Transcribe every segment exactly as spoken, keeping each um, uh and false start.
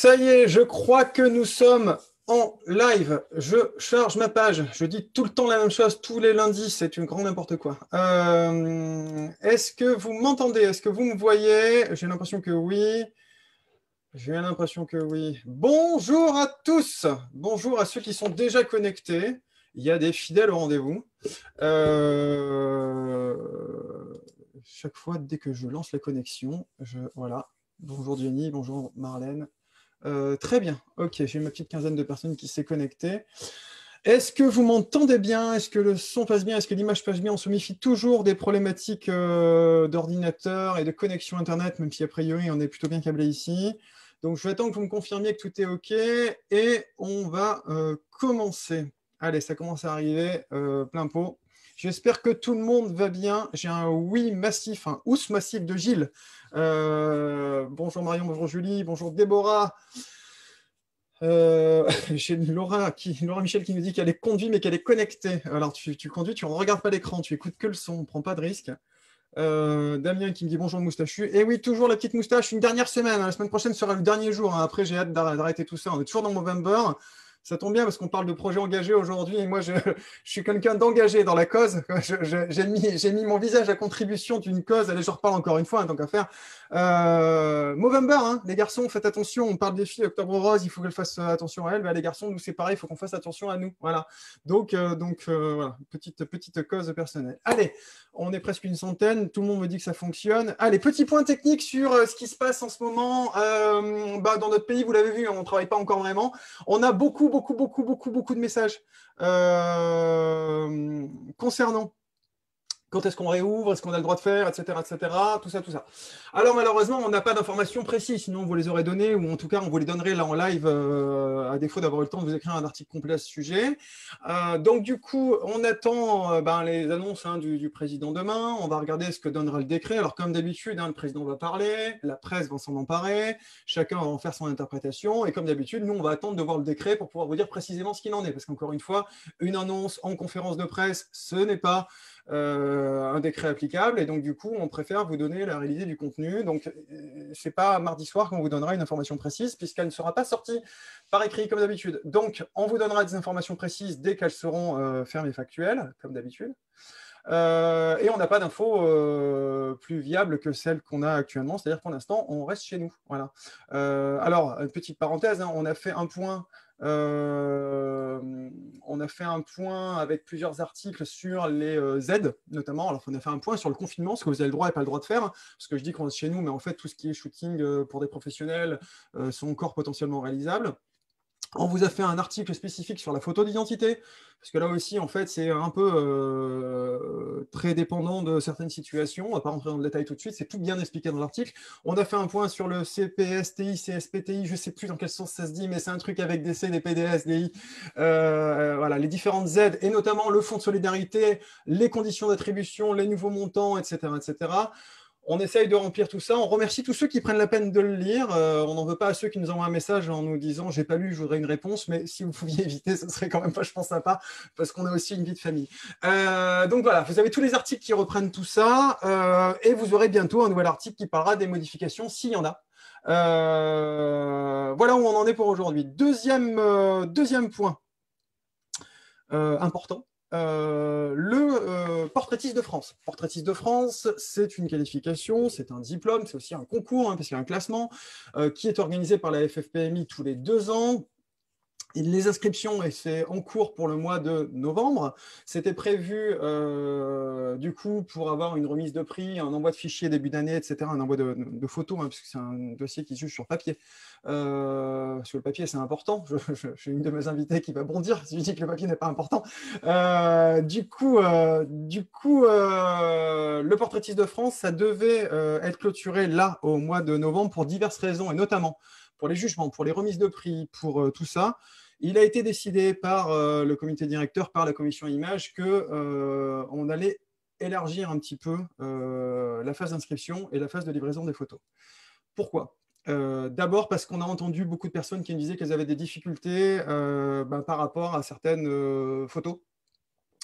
Ça y est, je crois que nous sommes en live. Je charge ma page. Je dis tout le temps la même chose, tous les lundis, c'est une grande n'importe quoi. Euh, Est-ce que vous m'entendez? Est-ce que vous me voyez? J'ai l'impression que oui. J'ai l'impression que oui. Bonjour à tous. Bonjour à ceux qui sont déjà connectés. Il y a des fidèles au rendez-vous. Euh, Chaque fois, dès que je lance la connexion, je... voilà. Bonjour Jenny, bonjour Marlène. Euh, très bien, ok, j'ai ma petite quinzaine de personnes qui s'est connectée. Est-ce que vous m'entendez bien? Est-ce que le son passe bien? Est-ce que l'image passe bien? On se méfie toujours des problématiques euh, d'ordinateur et de connexion Internet, même si a priori on est plutôt bien câblé ici. Donc je vais attendre que vous me confirmiez que tout est ok et on va euh, commencer. Allez, ça commence à arriver, euh, plein pot. J'espère que tout le monde va bien. J'ai un oui massif, un ous massif de Gilles. Euh, bonjour Marion, bonjour Julie, bonjour Déborah. Euh, j'ai Laura, qui, Laura Michel qui nous dit qu'elle est conduite mais qu'elle est connectée. Alors tu, tu conduis, tu ne regardes pas l'écran, tu écoutes que le son, on ne prend pas de risque. Euh, Damien qui me dit bonjour moustachu. Et oui, toujours la petite moustache, une dernière semaine. Hein. La semaine prochaine sera le dernier jour. Hein. Après, j'ai hâte d'arrêter tout ça. On est toujours dans Movember. Ça tombe bien parce qu'on parle de projets engagés aujourd'hui et moi, je, je suis quelqu'un d'engagé dans la cause. J'ai mis, j'ai mis mon visage à contribution d'une cause. Allez, je reparle encore une fois, hein, tant qu'à faire. Euh, Movember, hein, les garçons, faites attention. On parle des filles, Octobre Rose, il faut qu'elles fassent attention à elles. Ben, les garçons, nous, c'est pareil, il faut qu'on fasse attention à nous. Voilà. Donc, euh, donc euh, voilà, petite, petite cause personnelle. Allez, on est presque une centaine. Tout le monde me dit que ça fonctionne. Allez, petit point technique sur euh, ce qui se passe en ce moment. Euh, bah, dans notre pays, vous l'avez vu, on ne travaille pas encore vraiment. On a beaucoup, beaucoup, beaucoup, beaucoup, beaucoup de messages euh, concernant quand est-ce qu'on réouvre, est-ce qu'on a le droit de faire, et cetera, et cetera, tout ça, tout ça. Alors malheureusement, on n'a pas d'informations précises, sinon on vous les aurait données, ou en tout cas on vous les donnerait là en live, euh, à défaut d'avoir eu le temps de vous écrire un article complet à ce sujet. Euh, donc du coup, on attend euh, ben, les annonces hein, du, du président demain, on va regarder ce que donnera le décret. Alors comme d'habitude, hein, le président va parler, la presse va s'en emparer, chacun va en faire son interprétation, et comme d'habitude, nous on va attendre de voir le décret pour pouvoir vous dire précisément ce qu'il en est, parce qu'encore une fois, une annonce en conférence de presse, ce n'est pas Euh, un décret applicable et donc du coup on préfère vous donner la réalité du contenu. Donc c'est pas mardi soir qu'on vous donnera une information précise puisqu'elle ne sera pas sortie par écrit comme d'habitude. Donc on vous donnera des informations précises dès qu'elles seront euh, fermes et factuelles comme d'habitude. Euh, et on n'a pas d'infos euh, plus viables que celles qu'on a actuellement, c'est-à-dire pour l'instant on reste chez nous. Voilà. Euh, alors une petite parenthèse, hein, on a fait un point Euh, on a fait un point avec plusieurs articles sur les euh, Z, notamment. Alors, on a fait un point sur le confinement, ce que vous avez le droit et pas le droit de faire. Parce que je dis qu'on est chez nous, mais en fait, tout ce qui est shooting euh, pour des professionnels euh, sont encore potentiellement réalisables. On vous a fait un article spécifique sur la photo d'identité, parce que là aussi, en fait, c'est un peu euh, très dépendant de certaines situations. On ne va pas rentrer dans le détail tout de suite, c'est tout bien expliqué dans l'article. On a fait un point sur le C P S T I, C S P T I, je ne sais plus dans quel sens ça se dit, mais c'est un truc avec des C, des P D S, des I, euh, voilà, les différentes Z, et notamment le fonds de solidarité, les conditions d'attribution, les nouveaux montants, et cetera, et cetera. On essaye de remplir tout ça. On remercie tous ceux qui prennent la peine de le lire. Euh, on n'en veut pas à ceux qui nous envoient un message en nous disant « j'ai pas lu, je voudrais une réponse », mais si vous pouviez éviter, ce serait quand même vachement sympa parce qu'on a aussi une vie de famille. Euh, donc voilà, vous avez tous les articles qui reprennent tout ça euh, et vous aurez bientôt un nouvel article qui parlera des modifications s'il y en a. Euh, voilà où on en est pour aujourd'hui. Deuxième, euh, deuxième point euh, important. Euh, le euh, portraitiste de France. Portraitiste de France, c'est une qualification, c'est un diplôme, c'est aussi un concours, hein, parce qu'il y a un classement euh, qui est organisé par la F F P M I tous les deux ans. Les inscriptions, et c'est en cours pour le mois de novembre, c'était prévu euh, du coup pour avoir une remise de prix, un envoi de fichiers début d'année, et cetera, un envoi de, de photos, hein, puisque c'est un dossier qui se juge sur papier. Euh, parce que le papier, c'est important. J'ai une de mes invitées qui va bondir si je dis que le papier n'est pas important. Euh, du coup, euh, du coup euh, le portraitiste de France, ça devait euh, être clôturé là, au mois de novembre, pour diverses raisons, et notamment pour les jugements, pour les remises de prix, pour euh, tout ça. Il a été décidé par euh, le comité directeur, par la commission image, qu'on euh, allait élargir un petit peu euh, la phase d'inscription et la phase de livraison des photos. Pourquoi ? Euh, D'abord parce qu'on a entendu beaucoup de personnes qui me disaient qu'elles avaient des difficultés euh, ben, par rapport à certaines euh, photos.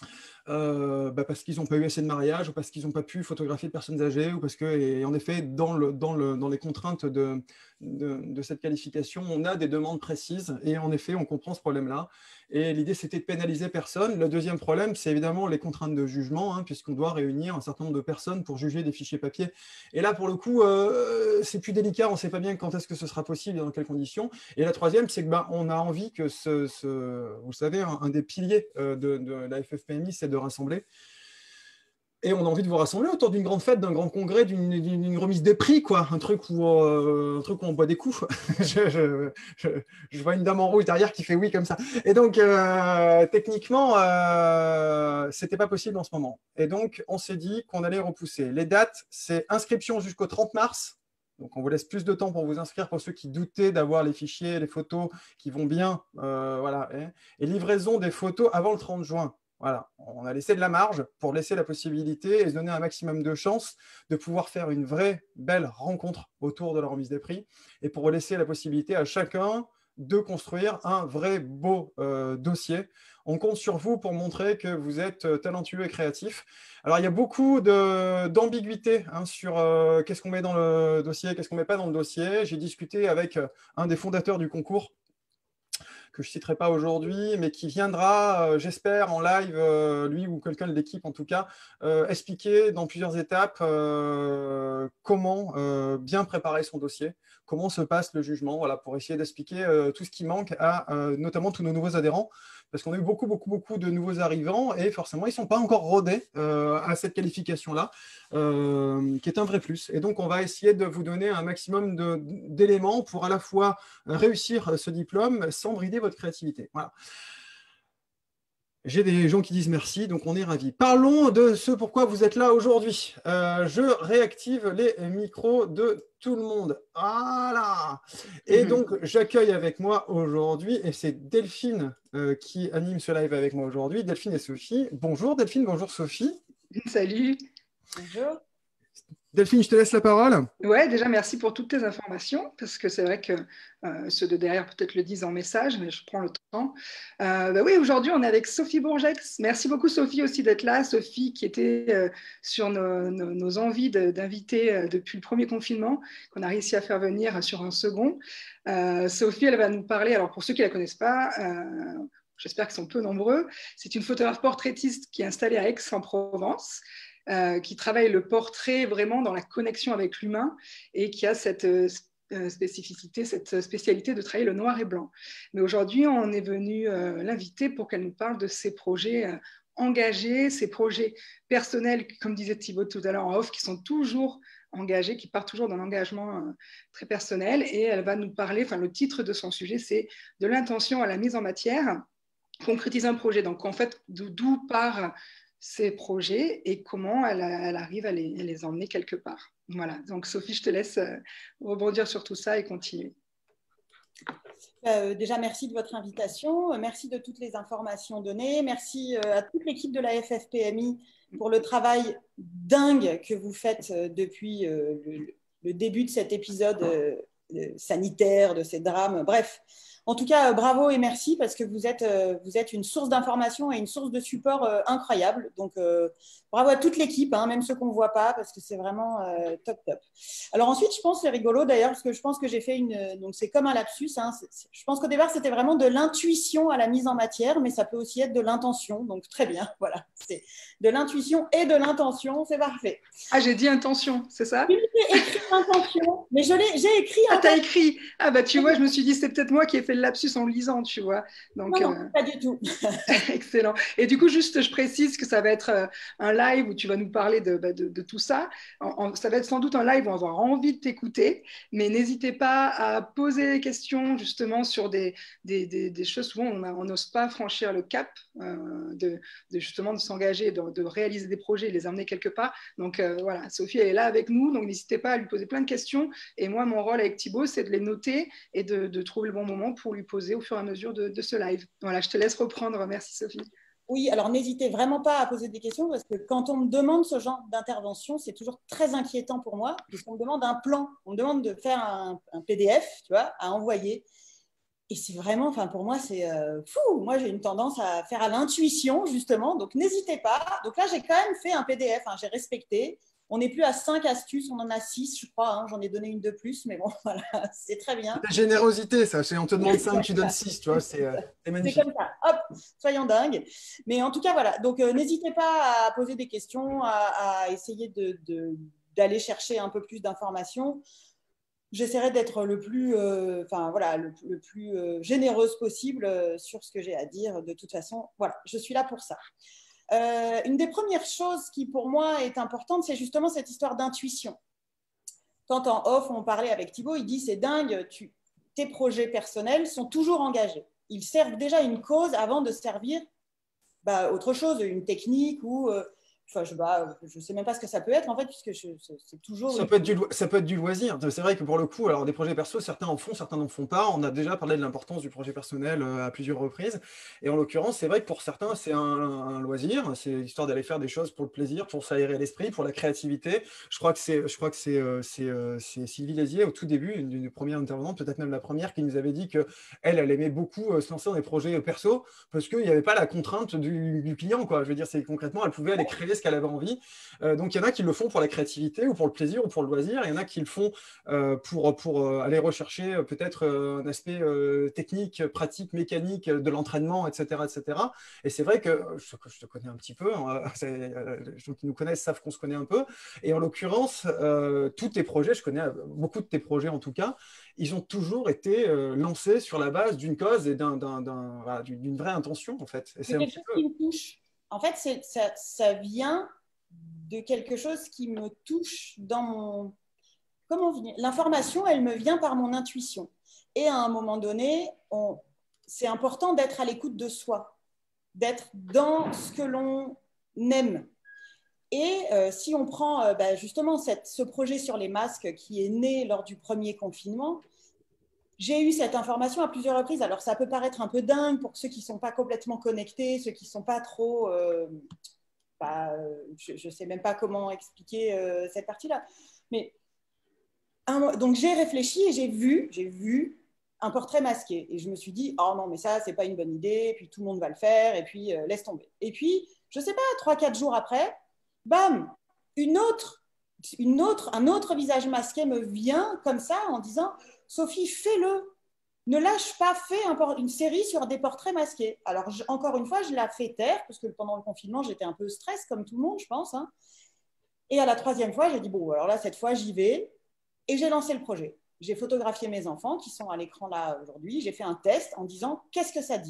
euh, bah parce qu'ils n'ont pas eu assez de mariage, ou parce qu'ils n'ont pas pu photographier de personnes âgées, ou parce que, et en effet, dans, le, dans, le, dans les contraintes de, de, de cette qualification, on a des demandes précises, et en effet, on comprend ce problème-là. Et l'idée, c'était de pénaliser personne. Le deuxième problème, c'est évidemment les contraintes de jugement, hein, puisqu'on doit réunir un certain nombre de personnes pour juger des fichiers papier. Et là, pour le coup, euh, c'est plus délicat, on ne sait pas bien quand est-ce que ce sera possible et dans quelles conditions. Et la troisième, c'est que bah, on a envie que ce, ce vous savez, un, un des piliers de, de la F F P M I, c'est de rassembler. Et on a envie de vous rassembler autour d'une grande fête, d'un grand congrès, d'une remise des prix, quoi. Un truc où, euh, un truc où on boit des coups. je, je, je, je vois une dame en rouge derrière qui fait oui comme ça. Et donc, euh, techniquement, euh, ce n'était pas possible en ce moment. Et donc, on s'est dit qu'on allait repousser. Les dates, c'est inscription jusqu'au trente mars. Donc, on vous laisse plus de temps pour vous inscrire pour ceux qui doutaient d'avoir les fichiers, les photos qui vont bien. Euh, voilà. Et, et livraison des photos avant le trente juin. Voilà, on a laissé de la marge pour laisser la possibilité et se donner un maximum de chances de pouvoir faire une vraie belle rencontre autour de la remise des prix et pour laisser la possibilité à chacun de construire un vrai beau euh, dossier. On compte sur vous pour montrer que vous êtes talentueux et créatif. Alors, il y a beaucoup d'ambiguïté hein, sur euh, qu'est-ce qu'on met dans le dossier, qu'est-ce qu'on ne met pas dans le dossier. J'ai discuté avec un des fondateurs du concours que je ne citerai pas aujourd'hui, mais qui viendra, euh, j'espère, en live, euh, lui ou quelqu'un de l'équipe en tout cas, euh, expliquer dans plusieurs étapes euh, comment euh, bien préparer son dossier, comment se passe le jugement, voilà, pour essayer d'expliquer euh, tout ce qui manque à euh, notamment tous nos nouveaux adhérents, parce qu'on a eu beaucoup, beaucoup, beaucoup de nouveaux arrivants et forcément, ils ne sont pas encore rodés euh, à cette qualification-là, euh, qui est un vrai plus. Et donc, on va essayer de vous donner un maximum d'éléments pour à la fois réussir ce diplôme sans brider votre créativité. Voilà. J'ai des gens qui disent merci, donc on est ravis. Parlons de ce pourquoi vous êtes là aujourd'hui. Euh, je réactive les micros de tout le monde. Voilà. Et donc, j'accueille avec moi aujourd'hui, et c'est Delphine euh, qui anime ce live avec moi aujourd'hui. Delphine et Sophie. Bonjour Delphine, bonjour Sophie. Salut. Bonjour. Delphine, je te laisse la parole. Ouais, déjà, merci pour toutes tes informations, parce que c'est vrai que euh, ceux de derrière peut-être le disent en message, mais je prends le temps. Euh, bah oui, aujourd'hui, on est avec Sophie Bourgex. Merci beaucoup, Sophie, aussi d'être là. Sophie, qui était euh, sur nos, nos, nos envies d'inviter euh, depuis le premier confinement, qu'on a réussi à faire venir sur un second. Euh, Sophie, elle va nous parler, alors pour ceux qui ne la connaissent pas, euh, j'espère qu'ils sont peu nombreux, c'est une photographe portraitiste qui est installée à Aix-en-Provence. Euh, qui travaille le portrait vraiment dans la connexion avec l'humain et qui a cette euh, spécificité, cette spécialité de travailler le noir et blanc. Mais aujourd'hui, on est venu euh, l'inviter pour qu'elle nous parle de ses projets euh, engagés, ses projets personnels, comme disait Thibaut tout à l'heure en off, qui sont toujours engagés, qui partent toujours d'un engagement euh, très personnel. Et elle va nous parler, enfin le titre de son sujet, c'est « De l'intention à la mise en matière ». Concrétiser un projet. Donc, en fait, d'où part ces projets et comment elle, elle arrive à les, à les emmener quelque part. Voilà. Donc, Sophie, je te laisse rebondir sur tout ça et continuer. Euh, déjà, merci de votre invitation. Merci de toutes les informations données. Merci euh, à toute l'équipe de la F F P M I pour le travail dingue que vous faites euh, depuis euh, le, le début de cet épisode euh, sanitaire, de ces drames. Bref. En tout cas, euh, bravo et merci parce que vous êtes, euh, vous êtes une source d'information et une source de support euh, incroyable. Donc, euh, bravo à toute l'équipe, hein, même ceux qu'on ne voit pas, parce que c'est vraiment euh, top, top. Alors ensuite, je pense, c'est rigolo d'ailleurs, parce que je pense que j'ai fait une… Donc, c'est comme un lapsus. Hein, c'est, c'est, je pense qu'au départ, c'était vraiment de l'intuition à la mise en matière, mais ça peut aussi être de l'intention. Donc, très bien, voilà. C'est de l'intuition et de l'intention, c'est parfait. Ah, j'ai dit intention, c'est ça? Oui, j'ai écrit intention, mais je l'ai, j'ai écrit… Ah, t'as écrit. Ah, bah tu vois, je me suis dit, c'est peut-être moi qui ai fait le lapsus en lisant, tu vois. Donc, non, non, euh... pas du tout. Excellent. Et du coup, juste, je précise que ça va être euh, un live où tu vas nous parler de, bah, de, de tout ça. En, en, ça va être sans doute un live où on va avoir envie de t'écouter, mais n'hésitez pas à poser des questions justement sur des, des, des, des choses. Souvent, on n'ose pas franchir le cap euh, de, de justement de s'engager, de, de réaliser des projets et les amener quelque part. Donc euh, voilà, Sophie, elle est là avec nous, donc n'hésitez pas à lui poser plein de questions. Et moi, mon rôle avec Thibaut, c'est de les noter et de, de trouver le bon moment pour lui poser au fur et à mesure de, de ce live. Voilà, je te laisse reprendre. Merci Sophie. Oui, alors n'hésitez vraiment pas à poser des questions parce que quand on me demande ce genre d'intervention, c'est toujours très inquiétant pour moi puisqu'on me demande un plan, on me demande de faire un, un P D F, tu vois, à envoyer. Et c'est vraiment, enfin pour moi, c'est euh, fou. Moi, j'ai une tendance à faire à l'intuition, justement. Donc, n'hésitez pas. Donc là, j'ai quand même fait un P D F. Hein, j'ai respecté. On n'est plus à cinq astuces, on en a six, je crois. Hein, j'en ai donné une de plus, mais bon, voilà, c'est très bien. C'est la générosité, ça. On te demande cinq, tu donnes six, tu vois. C'est euh, magnifique. C'est comme ça. Hop, soyons dingues. Mais en tout cas, voilà. Donc, euh, n'hésitez pas à poser des questions, à, à essayer de, de, d'aller chercher un peu plus d'informations. J'essaierai d'être le plus, euh, enfin voilà, le, le plus euh, généreuse possible euh, sur ce que j'ai à dire. De toute façon, voilà, je suis là pour ça. Euh, une des premières choses qui pour moi est importante, c'est justement cette histoire d'intuition. Quand en off on parlait avec Thibaut, il dit c'est dingue, tu, tes projets personnels sont toujours engagés. Ils servent déjà une cause avant de servir bah, autre chose, une technique ou euh, enfin, je ne sais même pas ce que ça peut être en fait, puisque c'est toujours. Ça peut, être du, ça peut être du loisir. C'est vrai que pour le coup, alors des projets perso, certains en font, certains n'en font pas. On a déjà parlé de l'importance du projet personnel à plusieurs reprises. Et en l'occurrence, c'est vrai que pour certains, c'est un, un loisir. C'est l'histoire d'aller faire des choses pour le plaisir, pour s'aérer l'esprit, pour la créativité. Je crois que c'est, je crois que c'est, c'est, c'est Sylvie Lézier, au tout début, une, une première intervenante, peut-être même la première, qui nous avait dit que elle, elle aimait beaucoup se lancer dans des projets perso parce qu'il n'y avait pas la contrainte du, du client, quoi. Je veux dire, c'est concrètement, elle pouvait aller créer ce qu'elle avait envie. Euh, donc, il y en a qui le font pour la créativité ou pour le plaisir ou pour le loisir. Il y en a qui le font euh, pour, pour euh, aller rechercher euh, peut-être euh, un aspect euh, technique, pratique, mécanique de l'entraînement, et cetera, et cetera. Et c'est vrai que je, je te connais un petit peu. Hein, les gens qui nous connaissent savent qu'on se connaît un peu. Et en l'occurrence, euh, tous tes projets, je connais beaucoup de tes projets en tout cas, ils ont toujours été euh, lancés sur la base d'une cause et d'un, d'un, d'un, voilà, d'une vraie intention en fait. Et c'est quelque chose peu... qui me touche. En fait, c'est, ça, ça vient de quelque chose qui me touche dans mon... Comment dire ? L'information, elle me vient par mon intuition. Et à un moment donné, on... c'est important d'être à l'écoute de soi, d'être dans ce que l'on aime. Et euh, si on prend euh, bah, justement cette, ce projet sur les masques qui est né lors du premier confinement, j'ai eu cette information à plusieurs reprises. Alors, ça peut paraître un peu dingue pour ceux qui ne sont pas complètement connectés, ceux qui ne sont pas trop... Euh, bah, je ne sais même pas comment expliquer euh, cette partie-là. Mais, un, donc, j'ai réfléchi et j'ai vu, j'ai vu un portrait masqué. Et je me suis dit, oh non, mais ça, ce n'est pas une bonne idée. Et puis, tout le monde va le faire. Et puis, euh, laisse tomber. Et puis, je ne sais pas, trois, quatre jours après, bam, une autre, une autre, un autre visage masqué me vient comme ça en disant, Sophie, fais-le. Ne lâche pas, fais une série sur des portraits masqués. Alors, je, encore une fois, je la fais taire, parce que pendant le confinement, j'étais un peu stress, comme tout le monde, je pense. Hein. Et à la troisième fois, j'ai dit, bon, alors là, cette fois, j'y vais. Et j'ai lancé le projet. J'ai photographié mes enfants, qui sont à l'écran là aujourd'hui. J'ai fait un test en disant, qu'est-ce que ça dit ?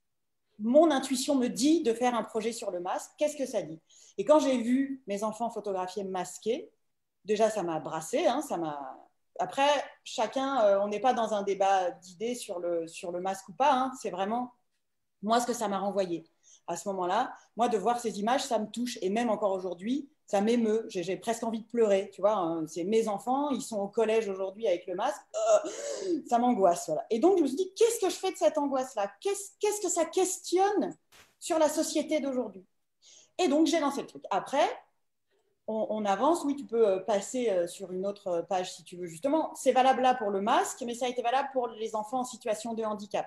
Mon intuition me dit de faire un projet sur le masque. Qu'est-ce que ça dit ? Et quand j'ai vu mes enfants photographiés masqués, déjà, ça m'a brassé, hein, ça m'a... Après, chacun, euh, on n'est pas dans un débat d'idées sur le, sur le masque ou pas. Hein. C'est vraiment moi ce que ça m'a renvoyé. À ce moment-là, moi, de voir ces images, ça me touche. Et même encore aujourd'hui, ça m'émeut. J'ai, j'ai presque envie de pleurer. Tu vois, hein. C'est mes enfants, ils sont au collège aujourd'hui avec le masque. Euh, ça m'angoisse. Voilà. Et donc, je me suis dit, qu'est-ce que je fais de cette angoisse-là ? Qu'est-ce, qu'est-ce que ça questionne sur la société d'aujourd'hui ? Et donc, j'ai lancé le truc. Après, On, on avance, oui, tu peux passer sur une autre page si tu veux, justement. C'est valable là pour le masque, mais ça a été valable pour les enfants en situation de handicap.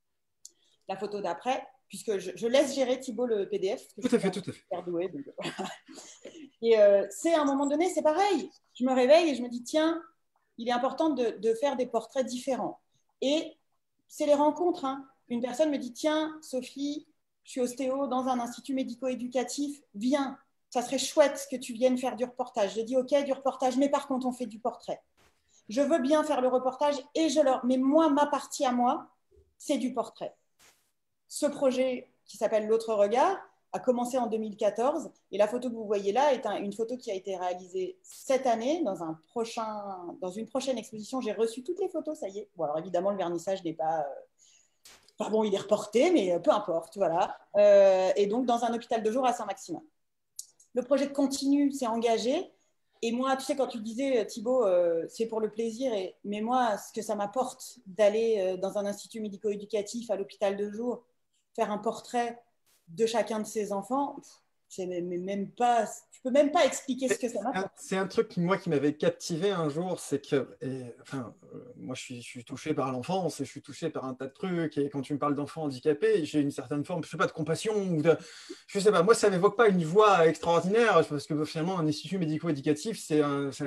La photo d'après, puisque je, je laisse gérer Thibaut le P D F. Tout à fait, tout à fait. Doué, donc, voilà. Et euh, c'est à un moment donné, c'est pareil. Je me réveille et je me dis, tiens, il est important de, de faire des portraits différents. Et c'est les rencontres. Hein. Une personne me dit, tiens, Sophie, je suis ostéo dans un institut médico-éducatif, viens. Ça serait chouette que tu viennes faire du reportage. Je dis, OK, du reportage, mais par contre, on fait du portrait. Je veux bien faire le reportage, et je leur... mais moi, ma partie à moi, c'est du portrait. Ce projet qui s'appelle L'autre regard a commencé en deux mille quatorze, et la photo que vous voyez là est un, une photo qui a été réalisée cette année dans, un prochain, dans une prochaine exposition. J'ai reçu toutes les photos, ça y est. Bon, alors évidemment, le vernissage n'est pas... Euh... Enfin, bon, il est reporté, mais peu importe, voilà. Euh, et donc, dans un hôpital de jour à Saint-Maximin. Le projet continue, s'est engagé. Et moi, tu sais, quand tu disais, Thibaut, euh, c'est pour le plaisir, et, mais moi, ce que ça m'apporte d'aller euh, dans un institut médico-éducatif, à l'hôpital de jour, faire un portrait de chacun de ces enfants, c'est même pas, tu peux même pas expliquer ce que ça m'apporte. C'est un truc, moi, qui m'avait captivé un jour, c'est que, et, enfin, euh, moi, je suis, je suis touché par l'enfance et je suis touché par un tas de trucs. Et quand tu me parles d'enfants handicapés, j'ai une certaine forme, je sais pas, de compassion ou de, je sais pas. Moi, ça m'évoque pas une voix extraordinaire parce que finalement, un institut médico-éducatif, c'est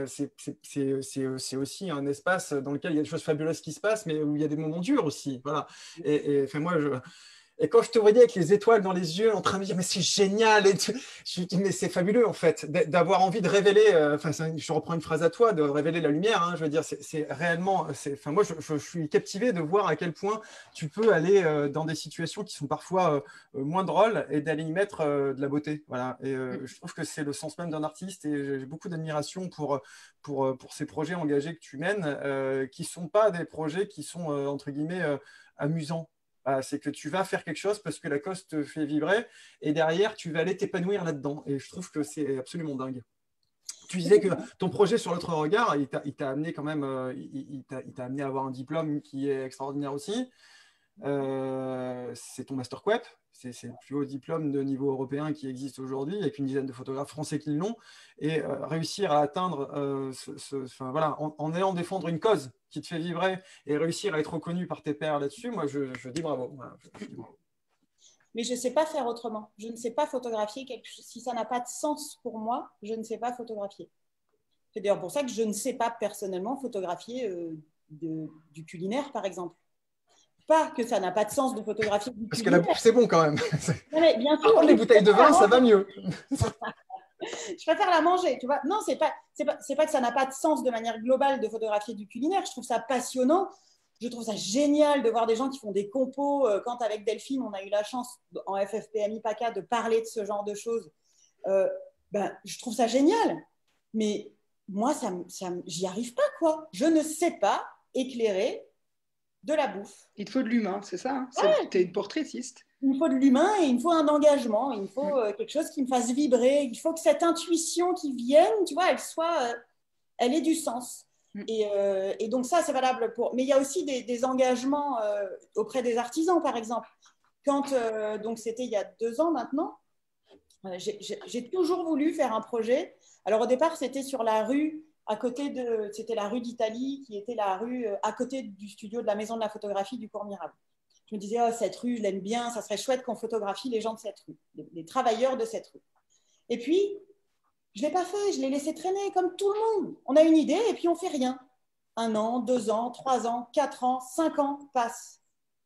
c'est aussi un espace dans lequel il y a des choses fabuleuses qui se passent, mais où il y a des moments durs aussi. Voilà. Et, et enfin, moi, je Et quand je te voyais avec les étoiles dans les yeux, en train de me dire, mais c'est génial, et tu, je me dis, mais c'est fabuleux en fait, d'avoir envie de révéler, euh, enfin, je reprends une phrase à toi, de révéler la lumière, hein, je veux dire, c'est réellement, enfin, moi, je, je, je suis captivé de voir à quel point tu peux aller euh, dans des situations qui sont parfois euh, moins drôles et d'aller y mettre euh, de la beauté. Voilà. Et euh, je trouve que c'est le sens même d'un artiste et j'ai beaucoup d'admiration pour, pour, pour ces projets engagés que tu mènes, euh, qui ne sont pas des projets qui sont, euh, entre guillemets, euh, amusants. Ah, c'est que tu vas faire quelque chose parce que la cause te fait vibrer et derrière, tu vas aller t'épanouir là-dedans. Et je trouve que c'est absolument dingue. Tu disais que ton projet sur l'autre regard, il t'a amené quand même, euh, il, il t'a amené à avoir un diplôme qui est extraordinaire aussi. Euh, c'est ton Master Q E P, c'est le plus haut diplôme de niveau européen qui existe aujourd'hui, avec une dizaine de photographes français qui l'ont, et euh, réussir à atteindre, euh, ce, ce, enfin, voilà, en, en allant défendre une cause qui te fait vibrer et réussir à être reconnu par tes pairs là-dessus, moi je, je dis bravo. Voilà, je, je dis bravo. Mais je ne sais pas faire autrement. Je ne sais pas photographier quelque chose. Si ça n'a pas de sens pour moi, je ne sais pas photographier. C'est d'ailleurs pour ça que je ne sais pas personnellement photographier euh, de, du culinaire, par exemple. Pas que ça n'a pas de sens de photographier du Parce culinaire. que la bouffe, c'est bon quand même. Non, mais bien sûr, Par contre, les bouteilles de vin, ça va mieux. Je préfère la manger, tu vois. Non, c'est pas, c'est pas, c'est pas que ça n'a pas de sens de manière globale de photographier du culinaire. Je trouve ça passionnant. Je trouve ça génial de voir des gens qui font des compos. Quand avec Delphine, on a eu la chance en F F P M I PACA de parler de ce genre de choses. Euh, ben, je trouve ça génial. Mais moi, ça, ça, j'y arrive pas, quoi. Je ne sais pas éclairer de la bouffe. Il te faut de l'humain, c'est ça, hein, ouais. Tu es une portraitiste. Il me faut de l'humain et il me faut un engagement. Il me faut euh, quelque chose qui me fasse vibrer. Il faut que cette intuition qui vienne, tu vois, elle soit, euh, elle ait du sens. Mm. Et, euh, et donc ça, c'est valable pour. Mais il y a aussi des, des engagements euh, auprès des artisans, par exemple. Quand euh, donc c'était il y a deux ans maintenant, euh, j'ai toujours voulu faire un projet. Alors au départ, c'était sur la rue à côté de, c'était la rue d'Italie, qui était la rue euh, à côté du studio de la Maison de la Photographie du Cours Mirabeau. Je me disais, oh, cette rue, je l'aime bien, ça serait chouette qu'on photographie les gens de cette rue, les, les travailleurs de cette rue. Et puis, je ne l'ai pas fait, je l'ai laissé traîner comme tout le monde. On a une idée et puis on ne fait rien. Un an, deux ans, trois ans, quatre ans, cinq ans passent.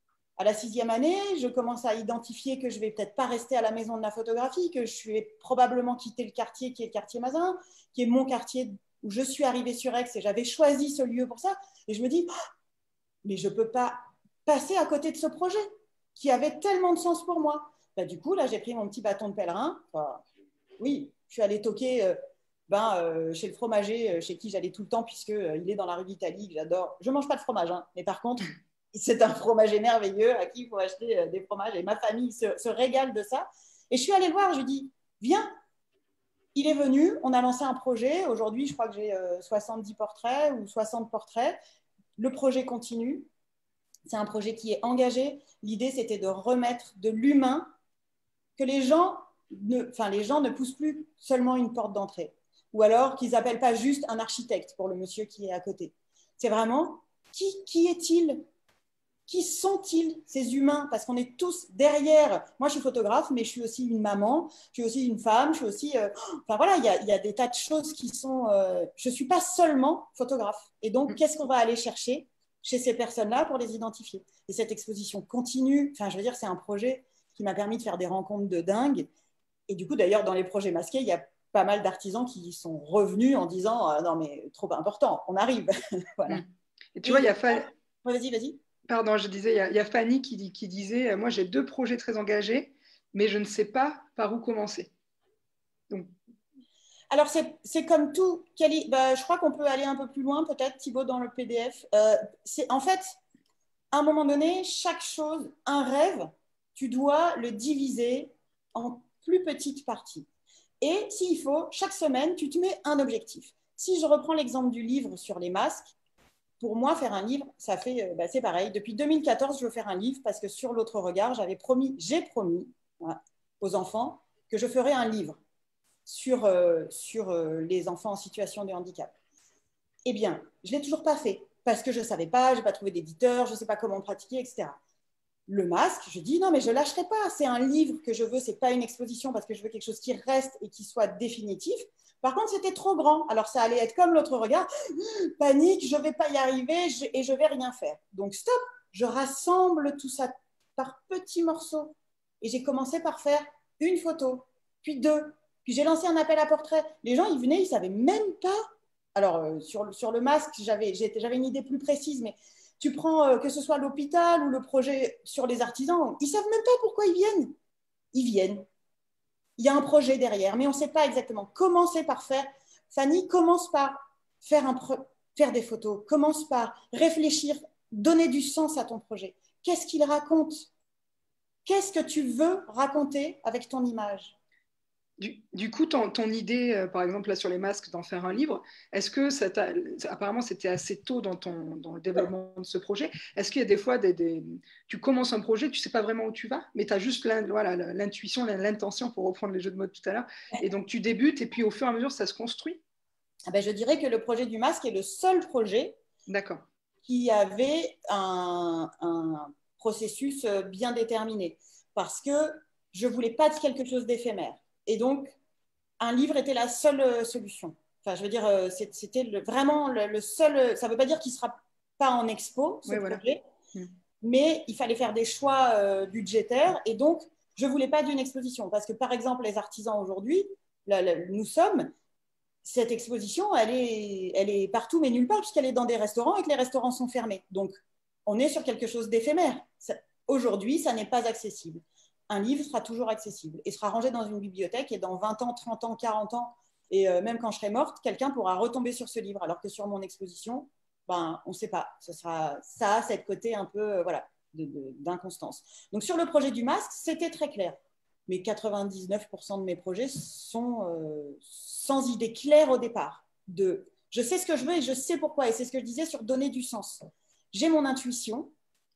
À la sixième année, je commence à identifier que je ne vais peut-être pas rester à la Maison de la Photographie, que je vais probablement quitter le quartier qui est le quartier Mazin, qui est mon quartier où je suis arrivée sur Aix et j'avais choisi ce lieu pour ça. Et je me dis, oh, mais je ne peux pas passer à côté de ce projet qui avait tellement de sens pour moi. Bah, du coup, là, j'ai pris mon petit bâton de pèlerin. Enfin, oui, je suis allée toquer euh, ben, euh, chez le fromager, euh, chez qui j'allais tout le temps, puisqu'il euh, est dans la rue d'Italie, que j'adore. Je ne mange pas de fromage, hein, mais par contre, c'est un fromager merveilleux à qui il faut acheter euh, des fromages. Et ma famille se, se régale de ça. Et je suis allée le voir, je lui ai dit, viens. Il est venu, on a lancé un projet. Aujourd'hui, je crois que j'ai euh, soixante-dix portraits ou soixante portraits. Le projet continue. C'est un projet qui est engagé. L'idée, c'était de remettre de l'humain, que les gens, ne, enfin, les gens ne poussent plus seulement une porte d'entrée. Ou alors qu'ils n'appellent pas juste un architecte pour le monsieur qui est à côté. C'est vraiment, qui, qui est-il? Qui sont-ils, ces humains? Parce qu'on est tous derrière. Moi, je suis photographe, mais je suis aussi une maman, je suis aussi une femme, je suis aussi... Euh... Enfin, voilà, il y a, y a des tas de choses qui sont... Euh... Je ne suis pas seulement photographe. Et donc, qu'est-ce qu'on va aller chercher chez ces personnes-là pour les identifier? Et cette exposition continue. Enfin, je veux dire, c'est un projet qui m'a permis de faire des rencontres de dingue. Et du coup, d'ailleurs, dans les projets masqués, il y a pas mal d'artisans qui sont revenus en disant ah, « Non, mais trop important, on arrive. » Voilà. Et tu Et vois, il y a... Fa... Vas-y, vas-y. Pardon, je disais, il y a, il y a Fanny qui, qui disait, moi j'ai deux projets très engagés, mais je ne sais pas par où commencer. Donc... Alors c'est comme tout, Kelly, bah, je crois qu'on peut aller un peu plus loin peut-être, Thibaut, dans le P D F. Euh, en fait, à un moment donné, chaque chose, un rêve, tu dois le diviser en plus petites parties. Et s'il faut, chaque semaine, tu te mets un objectif. Si je reprends l'exemple du livre sur les masques, pour moi, faire un livre, ça fait, bah, c'est pareil. Depuis deux mille quatorze, je veux faire un livre parce que sur l'autre regard, j'avais promis, j'ai promis voilà, aux enfants que je ferais un livre sur, euh, sur euh, les enfants en situation de handicap. Eh bien, je ne l'ai toujours pas fait parce que je ne savais pas, je n'ai pas trouvé d'éditeur, je ne sais pas comment pratiquer, et cetera. Le masque, je dis non, mais je ne lâcherai pas. C'est un livre que je veux, ce n'est pas une exposition parce que je veux quelque chose qui reste et qui soit définitif. Par contre, c'était trop grand. Alors, ça allait être comme l'autre regard, panique, je ne vais pas y arriver je, et je ne vais rien faire. Donc, stop, je rassemble tout ça par petits morceaux. Et j'ai commencé par faire une photo, puis deux. Puis j'ai lancé un appel à portrait. Les gens, ils venaient, ils ne savaient même pas. Alors, euh, sur, sur le masque, j'avais, j'avais une idée plus précise, mais tu prends euh, que ce soit l'hôpital ou le projet sur les artisans, ils ne savent même pas pourquoi ils viennent. Ils viennent. Il y a un projet derrière, mais on ne sait pas exactement. Commencez par faire. Fanny, commence par faire, un pro... faire des photos. Commence par réfléchir, donner du sens à ton projet. Qu'est-ce qu'il raconte? Qu'est-ce que tu veux raconter avec ton image? Du, du coup, ton, ton idée, euh, par exemple, là sur les masques, d'en faire un livre, est-ce que, ça t'a, apparemment, c'était assez tôt dans, ton, dans le développement de ce projet. Est-ce qu'il y a des fois, des, des, tu commences un projet, tu ne sais pas vraiment où tu vas, mais tu as juste l'in, voilà, l'intuition, l'intention, pour reprendre les jeux de mots tout à l'heure, et donc tu débutes, et puis au fur et à mesure, ça se construit? Ah ben, je dirais que le projet du masque est le seul projet D'accord. qui avait un, un processus bien déterminé, parce que je ne voulais pas de quelque chose d'éphémère. Et donc, un livre était la seule solution. Enfin, je veux dire, c'était le, vraiment le, le seul... Ça ne veut pas dire qu'il ne sera pas en expo, ce oui, projet, voilà. mais il fallait faire des choix euh, budgétaires. Et donc, je ne voulais pas d'une exposition. Parce que, par exemple, les artisans aujourd'hui, là, là, nous sommes... Cette exposition, elle est, elle est partout, mais nulle part, puisqu'elle est dans des restaurants et que les restaurants sont fermés. Donc, on est sur quelque chose d'éphémère. Aujourd'hui, ça n'est pas accessible. Un livre sera toujours accessible et sera rangé dans une bibliothèque, et dans vingt ans, trente ans, quarante ans, et euh, même quand je serai morte, quelqu'un pourra retomber sur ce livre, alors que sur mon exposition, ben, on ne sait pas. Ce sera, ça a cette côté un peu euh, voilà, d'inconstance. Donc sur le projet du masque, c'était très clair. Mais quatre-vingt-dix-neuf pour cent de mes projets sont euh, sans idée claire au départ. De, je sais ce que je veux et je sais pourquoi. Et c'est ce que je disais sur donner du sens. J'ai mon intuition.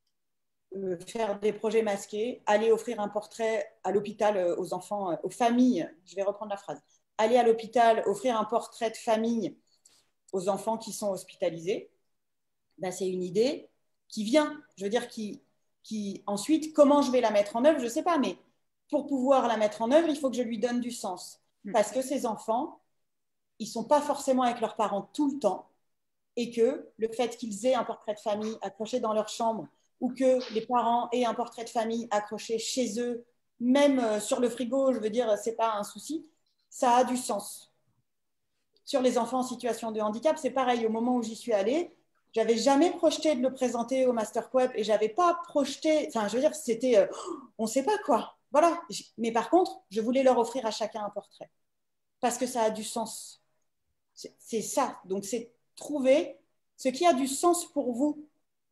Euh, faire des projets masqués, aller offrir un portrait à l'hôpital euh, aux enfants, euh, aux familles, je vais reprendre la phrase, aller à l'hôpital, offrir un portrait de famille aux enfants qui sont hospitalisés, ben, c'est une idée qui vient, je veux dire, qui, qui ensuite, comment je vais la mettre en œuvre, je ne sais pas, mais pour pouvoir la mettre en œuvre, il faut que je lui donne du sens, parce que ces enfants, ils ne sont pas forcément avec leurs parents tout le temps, et que le fait qu'ils aient un portrait de famille accroché dans leur chambre, ou que les parents aient un portrait de famille accroché chez eux, même sur le frigo, je veux dire, ce n'est pas un souci, ça a du sens. Sur les enfants en situation de handicap, c'est pareil. Au moment où j'y suis allée, je n'avais jamais projeté de le présenter au Master Coop et je n'avais pas projeté, enfin, je veux dire, c'était, euh, on ne sait pas quoi. Voilà. Mais par contre, je voulais leur offrir à chacun un portrait parce que ça a du sens. C'est ça. Donc, c'est trouver ce qui a du sens pour vous.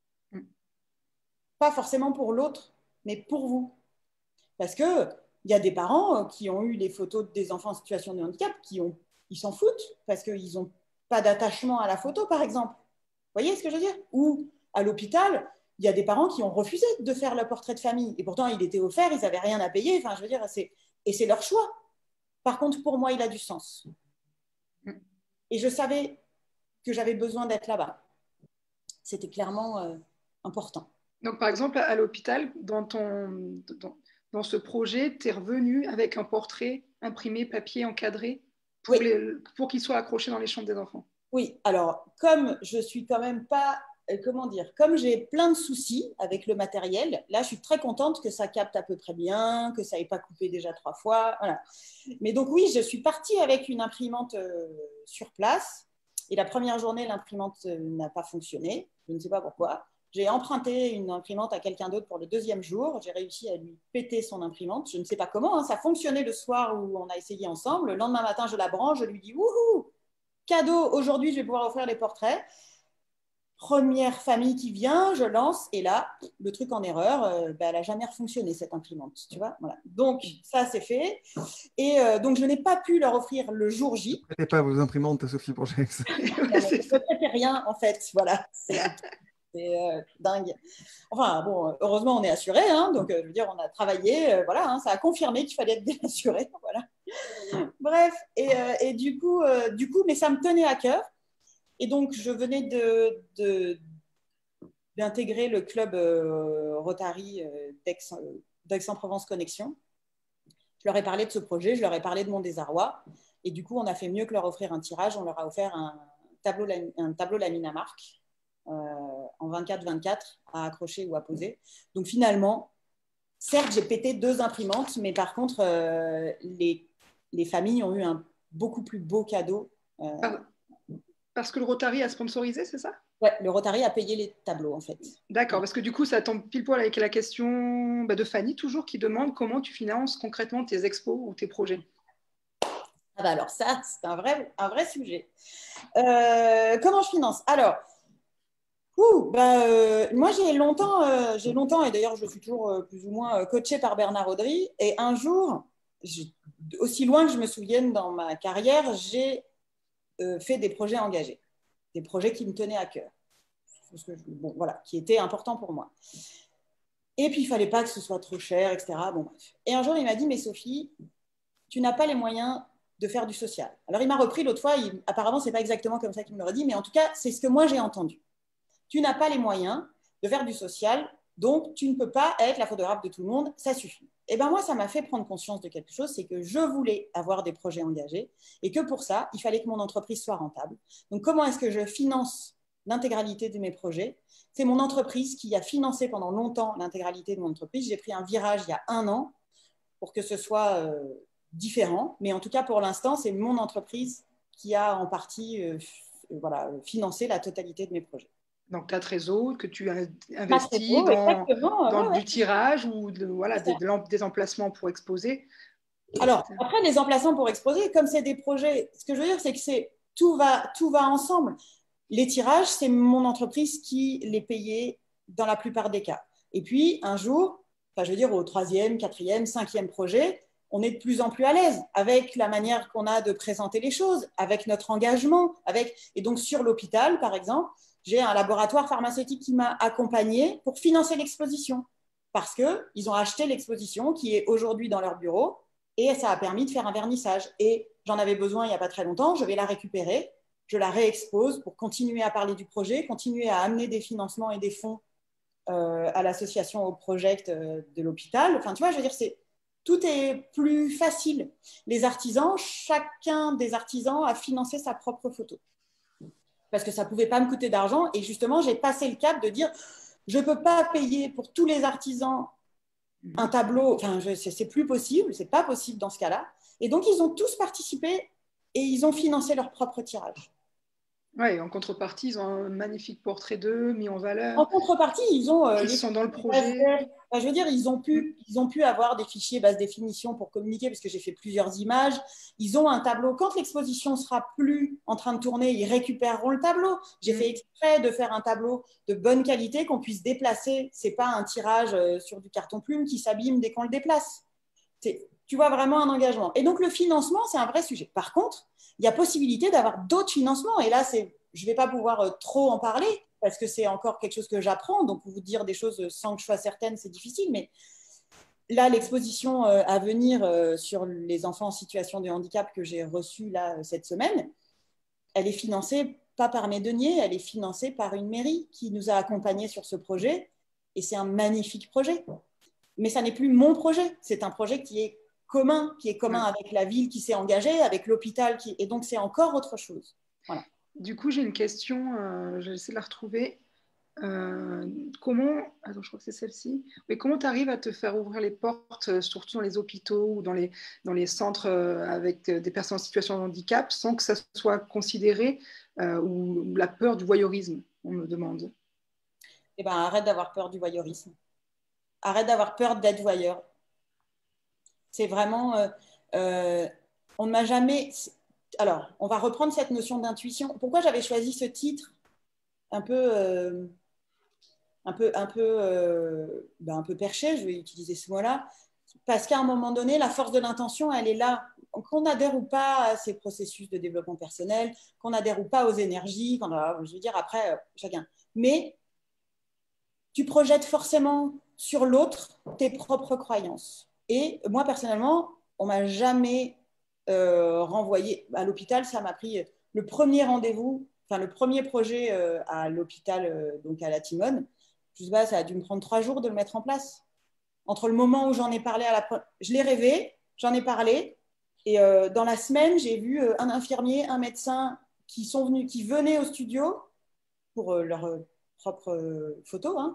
Pas forcément pour l'autre, mais pour vous. Parce qu'il y a des parents qui ont eu les photos des enfants en situation de handicap, qui ont, ils s'en foutent parce qu'ils n'ont pas d'attachement à la photo, par exemple. Vous voyez ce que je veux dire? Ou à l'hôpital, il y a des parents qui ont refusé de faire le portrait de famille. Et pourtant, il était offert, ils n'avaient rien à payer. Enfin, je veux dire, c'est... Et c'est leur choix. Par contre, pour moi, il a du sens. Et je savais que j'avais besoin d'être là-bas. C'était clairement euh, important. Donc, par exemple, à l'hôpital, dans, ton, dans, dans ce projet, tu es revenu avec un portrait imprimé, papier, encadré, pour, oui. pour qu'il soit accroché dans les chambres des enfants. Oui, alors, comme je suis quand même pas, euh, comment dire, comme j'ai plein de soucis avec le matériel, là, je suis très contente que ça capte à peu près bien, que ça n'ait pas coupé déjà trois fois, voilà. Mais donc, oui, je suis partie avec une imprimante euh, sur place, et la première journée, l'imprimante euh, n'a pas fonctionné, je ne sais pas pourquoi. J'ai emprunté une imprimante à quelqu'un d'autre pour le deuxième jour. J'ai réussi à lui péter son imprimante. Je ne sais pas comment. Hein. Ça fonctionnait le soir où on a essayé ensemble. Le lendemain matin, je la branche. Je lui dis « Wouhou, cadeau, aujourd'hui, je vais pouvoir offrir les portraits. » Première famille qui vient, je lance. Et là, le truc en erreur, euh, bah, elle n'a jamais fonctionné, cette imprimante. Tu vois, voilà. Donc, ça, c'est fait. Et euh, donc, je n'ai pas pu leur offrir le jour J. Ne prêtez pas vos imprimantes à Sophie Bourgex. Je ne prêtais rien, en fait. Voilà. C'est euh, dingue. Enfin, bon, heureusement, on est assuré. Hein, donc, euh, je veux dire, on a travaillé. Euh, voilà, hein, ça a confirmé qu'il fallait être bien assuré. Voilà. Bref, et, euh, et du, coup, euh, du coup, mais ça me tenait à cœur. Et donc, je venais de, de, d'intégrer le club euh, Rotary euh, d'Aix, euh, d'Aix-en-Provence Connexion. Je leur ai parlé de ce projet, je leur ai parlé de mon désarroi. Et du coup, on a fait mieux que leur offrir un tirage. On leur a offert un tableau, un tableau Laminamark euh, en vingt-quatre vingt-quatre à accrocher ou à poser. Donc finalement, certes, j'ai pété deux imprimantes, mais par contre, euh, les, les familles ont eu un beaucoup plus beau cadeau. Euh, Parce que le Rotary a sponsorisé, c'est ça? Ouais, le Rotary a payé les tableaux, en fait. D'accord, parce que du coup, ça tombe pile poil avec la question bah, de Fanny, toujours, qui demande comment tu finances concrètement tes expos ou tes projets. Ah bah alors ça, c'est un vrai, un vrai sujet. Euh, comment je finance? Alors, ouh, bah, euh, moi j'ai longtemps, euh, j'ai longtemps, et d'ailleurs je suis toujours euh, plus ou moins euh, coachée par Bernard Audry, et un jour, aussi loin que je me souvienne dans ma carrière, j'ai euh, fait des projets engagés, des projets qui me tenaient à cœur, parce que, bon, voilà, qui étaient importants pour moi. Et puis il ne fallait pas que ce soit trop cher, et cetera. Bon, bref. Et un jour il m'a dit, mais Sophie, tu n'as pas les moyens de faire du social. Alors il m'a repris l'autre fois, il, apparemment c'est pas exactement comme ça qu'il me l'aurait dit, mais en tout cas c'est ce que moi j'ai entendu. Tu n'as pas les moyens de faire du social, donc tu ne peux pas être la photographe de tout le monde, ça suffit. Et bien moi ça m'a fait prendre conscience de quelque chose, c'est que je voulais avoir des projets engagés et que pour ça il fallait que mon entreprise soit rentable. Donc comment est-ce que je finance l'intégralité de mes projets? C'est mon entreprise qui a financé pendant longtemps l'intégralité de mon entreprise. J'ai pris un virage il y a un an pour que ce soit euh, différent. Mais en tout cas, pour l'instant, c'est mon entreprise qui a en partie euh, voilà, financé la totalité de mes projets. Donc, ta trésor que tu as investi dans, dans ouais, du ouais. tirage ou de, voilà, des, des emplacements pour exposer. Alors, après, les emplacements pour exposer, comme c'est des projets, ce que je veux dire, c'est que c'est, tout, va, tout va ensemble. Les tirages, c'est mon entreprise qui les payait dans la plupart des cas. Et puis, un jour, enfin, je veux dire, au troisième, quatrième, cinquième projet, on est de plus en plus à l'aise avec la manière qu'on a de présenter les choses, avec notre engagement. Avec... Et donc, sur l'hôpital, par exemple, j'ai un laboratoire pharmaceutique qui m'a accompagné pour financer l'exposition parce qu'ils ont acheté l'exposition qui est aujourd'hui dans leur bureau et ça a permis de faire un vernissage. Et j'en avais besoin il n'y a pas très longtemps, je vais la récupérer, je la réexpose pour continuer à parler du projet, continuer à amener des financements et des fonds euh, à l'association au Project euh, de l'hôpital. Enfin, tu vois, je veux dire, c'est tout est plus facile. Les artisans, chacun des artisans a financé sa propre photo. Parce que ça ne pouvait pas me coûter d'argent. Et justement, j'ai passé le cap de dire, je ne peux pas payer pour tous les artisans un tableau. Enfin, ce n'est plus possible. Ce n'est pas possible dans ce cas-là. Et donc, ils ont tous participé et ils ont financé leur propre tirage. Oui, en contrepartie, ils ont un magnifique portrait d'eux mis en valeur. En contrepartie, ils ont... Euh, ils les sont dans le projet. Enfin, je veux dire, ils ont, pu, ils ont pu avoir des fichiers basse définition pour communiquer, parce que j'ai fait plusieurs images. Ils ont un tableau. Quand l'exposition sera plus en train de tourner, ils récupéreront le tableau. J'ai mmh. fait exprès de faire un tableau de bonne qualité qu'on puisse déplacer. Ce n'est pas un tirage sur du carton plume qui s'abîme dès qu'on le déplace. Tu vois, vraiment un engagement. Et donc, le financement, c'est un vrai sujet. Par contre, il y a possibilité d'avoir d'autres financements. Et là, c'est, je ne vais pas pouvoir euh, trop en parler parce que c'est encore quelque chose que j'apprends. Donc, vous dire des choses sans que je sois certaine, c'est difficile. Mais là, l'exposition euh, à venir euh, sur les enfants en situation de handicap que j'ai reçue là, cette semaine, elle est financée pas par mes deniers, elle est financée par une mairie qui nous a accompagnés sur ce projet. Et c'est un magnifique projet. Mais ça n'est plus mon projet. C'est un projet qui est commun, qui est commun ouais. avec la ville qui s'est engagée, avec l'hôpital, qui... et donc c'est encore autre chose. Voilà. Du coup, j'ai une question, euh, je vais essayer de la retrouver. Euh, comment, attends, je crois que c'est celle-ci. Mais comment tu arrives à te faire ouvrir les portes, surtout dans les hôpitaux ou dans les, dans les centres avec des personnes en situation de handicap, sans que ça soit considéré euh, ou, ou la peur du voyeurisme, on me demande. Eh bien, arrête d'avoir peur du voyeurisme. Arrête d'avoir peur d'être voyeur. C'est vraiment... Euh, euh, on ne m'a jamais... Alors, on va reprendre cette notion d'intuition. Pourquoi j'avais choisi ce titre un peu, euh, un peu, un peu, euh, ben un peu perché, je vais utiliser ce mot-là, parce qu'à un moment donné, la force de l'intention, elle est là. Qu'on adhère ou pas à ces processus de développement personnel, qu'on adhère ou pas aux énergies, qu'on a, je veux dire, après, chacun. Mais tu projettes forcément sur l'autre tes propres croyances. Et moi, personnellement, on ne m'a jamais euh, renvoyé à l'hôpital. Ça m'a pris le premier rendez-vous, enfin le premier projet euh, à l'hôpital, euh, donc à la Timone. Je sais pas, ça a dû me prendre trois jours de le mettre en place. Entre le moment où j'en ai parlé à la... Je l'ai rêvé, j'en ai parlé. Et euh, dans la semaine, j'ai vu euh, un infirmier, un médecin qui sont venus, qui venaient au studio pour euh, leur euh, propre euh, photo. Hein.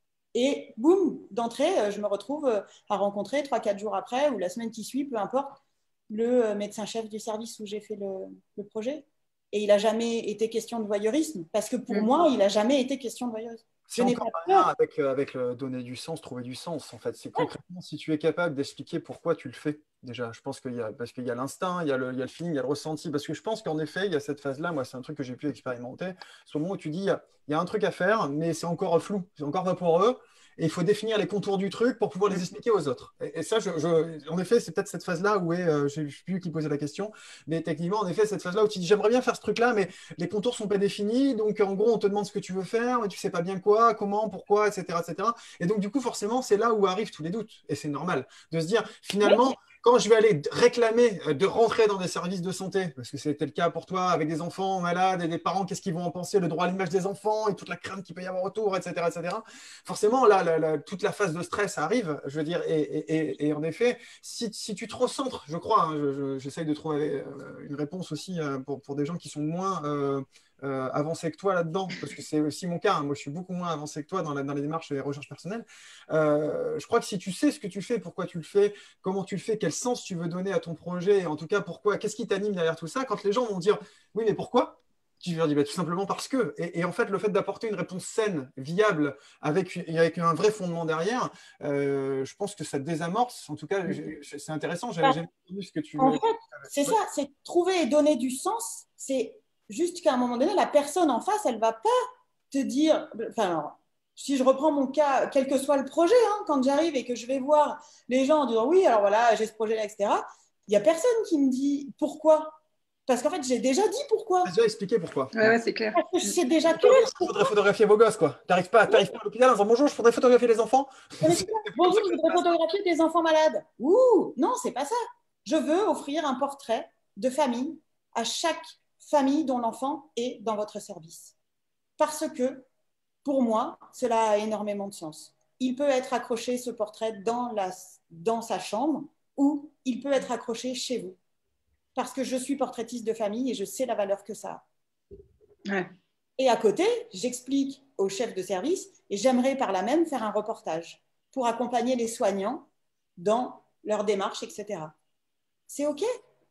Et boum, d'entrée, euh, je me retrouve euh, à rencontrer trois, quatre jours après ou la semaine qui suit, peu importe, le euh, médecin-chef du service où j'ai fait le, le projet. Et il n'a jamais été question de voyeurisme, parce que pour mmh. moi, il n'a jamais été question de voyeurisme. C'est encore pas rien avec, avec le donner du sens, trouver du sens, en fait. C'est concrètement, si tu es capable d'expliquer pourquoi tu le fais, déjà. Je pense qu'il y a, parce qu'il y a l'instinct, il y a le, il y a le feeling, il y a le ressenti. Parce que je pense qu'en effet, il y a cette phase-là, moi, c'est un truc que j'ai pu expérimenter. C'est au moment où tu dis, il y a, il y a un truc à faire, mais c'est encore flou, c'est encore pas pour eux. Et il faut définir les contours du truc pour pouvoir les expliquer aux autres. Et, et ça, je, je, en effet, c'est peut-être cette phase-là où est, euh, je ne sais plus qui posait la question, mais techniquement, en effet, cette phase-là où tu dis, j'aimerais bien faire ce truc-là, mais les contours ne sont pas définis. Donc, en gros, on te demande ce que tu veux faire, mais tu ne sais pas bien quoi, comment, pourquoi, et cetera, et cetera. Et donc, du coup, forcément, c'est là où arrivent tous les doutes. Et c'est normal de se dire, finalement, oui. Quand je vais aller réclamer de rentrer dans des services de santé, parce que c'était le cas pour toi, avec des enfants malades et des parents, qu'est-ce qu'ils vont en penser, le droit à l'image des enfants et toute la crainte qu'il peut y avoir autour, et cetera, et cetera. Forcément, là, la, la, toute la phase de stress arrive, je veux dire, et, et, et, et en effet, si, si tu te recentres, je crois, hein, je, je, j'essaye de trouver une réponse aussi pour, pour des gens qui sont moins euh, euh, avancés que toi là-dedans, parce que c'est aussi mon cas, hein, moi je suis beaucoup moins avancé que toi dans, la, dans les démarches et les recherches personnelles. Euh, je crois que si tu sais ce que tu fais, pourquoi tu le fais, comment tu le fais, quel sens tu veux donner à ton projet, et en tout cas, pourquoi, qu'est-ce qui t'anime derrière tout ça, quand les gens vont dire, oui, mais pourquoi ? Tu leur dis, bah, tout simplement parce que. Et, et en fait, le fait d'apporter une réponse saine, viable, avec, avec un vrai fondement derrière, euh, je pense que ça désamorce. En tout cas, c'est intéressant. J'avais jamais entendu ce que tu... En fait, c'est ouais. ça, c'est trouver et donner du sens. C'est juste qu'à un moment donné, la personne en face, elle ne va pas te dire... Enfin, alors, si je reprends mon cas, quel que soit le projet, hein, quand j'arrive et que je vais voir les gens en disant, oui, alors voilà, j'ai ce projet-là, et cetera, il n'y a personne qui me dit pourquoi. Parce qu'en fait, j'ai déjà dit pourquoi. J'ai déjà expliqué pourquoi. Ouais, ouais, c'est clair. Parce que c'est déjà clair. Je voudrais photographier vos gosses, quoi. T'arrives pas, t'arrives pas à l'hôpital en disant bonjour, je voudrais photographier les enfants. Bonjour, je voudrais photographier des enfants malades. Ouh, non, c'est pas ça. Je veux offrir un portrait de famille à chaque famille dont l'enfant est dans votre service. Parce que, pour moi, cela a énormément de sens. Il peut être accroché, ce portrait, dans, la, dans sa chambre, ou il peut être accroché chez vous. Parce que je suis portraitiste de famille et je sais la valeur que ça a. Ouais. Et à côté, j'explique au chef de service et j'aimerais par là même faire un reportage pour accompagner les soignants dans leur démarche, et cetera. C'est OK.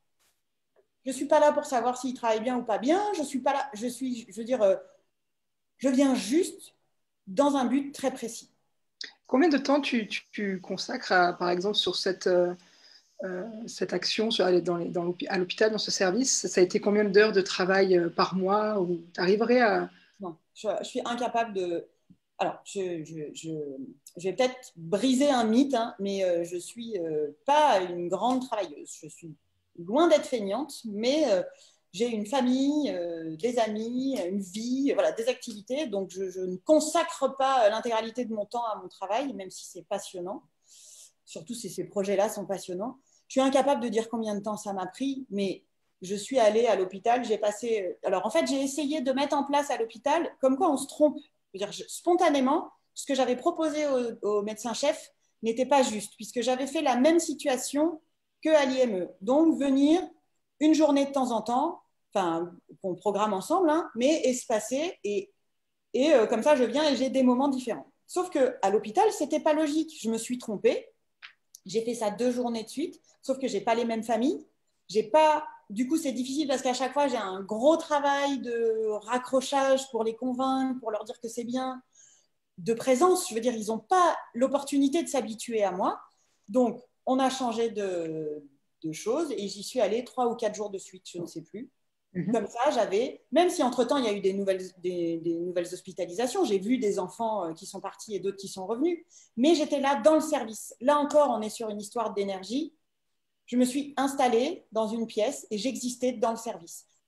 Je ne suis pas là pour savoir s'ils travaillent bien ou pas bien. Je suis pas là, je suis, je veux dire, euh, je viens juste dans un but très précis. Combien de temps tu, tu, tu consacres, à, par exemple, sur cette... Euh... Euh, cette action sur aller dans les, dans à l'hôpital, dans ce service, ça a été combien d'heures de travail euh, par mois où tu arriverais à... Non, je, je suis incapable de... Alors, je, je, je, je vais peut-être briser un mythe, hein, mais euh, je ne suis euh, pas une grande travailleuse. Je suis loin d'être feignante, mais euh, j'ai une famille, euh, des amis, une vie, voilà, des activités. Donc, je, je ne consacre pas l'intégralité de mon temps à mon travail, même si c'est passionnant. Surtout si ces projets-là sont passionnants. Je suis incapable de dire combien de temps ça m'a pris, mais je suis allée à l'hôpital, j'ai passé... Alors, en fait, j'ai essayé de mettre en place à l'hôpital, comme quoi on se trompe. Je veux dire, je... spontanément, ce que j'avais proposé au, au médecin-chef n'était pas juste, puisque j'avais fait la même situation qu'à l'I M E. Donc, venir une journée de temps en temps, enfin, qu'on programme ensemble, hein, mais espacer, et, et euh, comme ça, je viens et j'ai des moments différents. Sauf qu'à l'hôpital, ce n'était pas logique. Je me suis trompée. J'ai fait ça deux journées de suite, sauf que je n'ai pas les mêmes familles. J'ai pas... Du coup, c'est difficile parce qu'à chaque fois, j'ai un gros travail de raccrochage pour les convaincre, pour leur dire que c'est bien, de présence. Je veux dire, ils n'ont pas l'opportunité de s'habituer à moi. Donc, on a changé de, de choses et j'y suis allée trois ou quatre jours de suite, je ne sais plus. Mm-hmm. Comme ça, j'avais, même si entre-temps, il y a eu des nouvelles, des, des nouvelles hospitalisations, j'ai vu des enfants qui sont partis et d'autres qui sont revenus, mais j'étais là dans le service. Là encore, on est sur une histoire d'énergie. Je me suis installée dans une pièce et j'existais dans le service.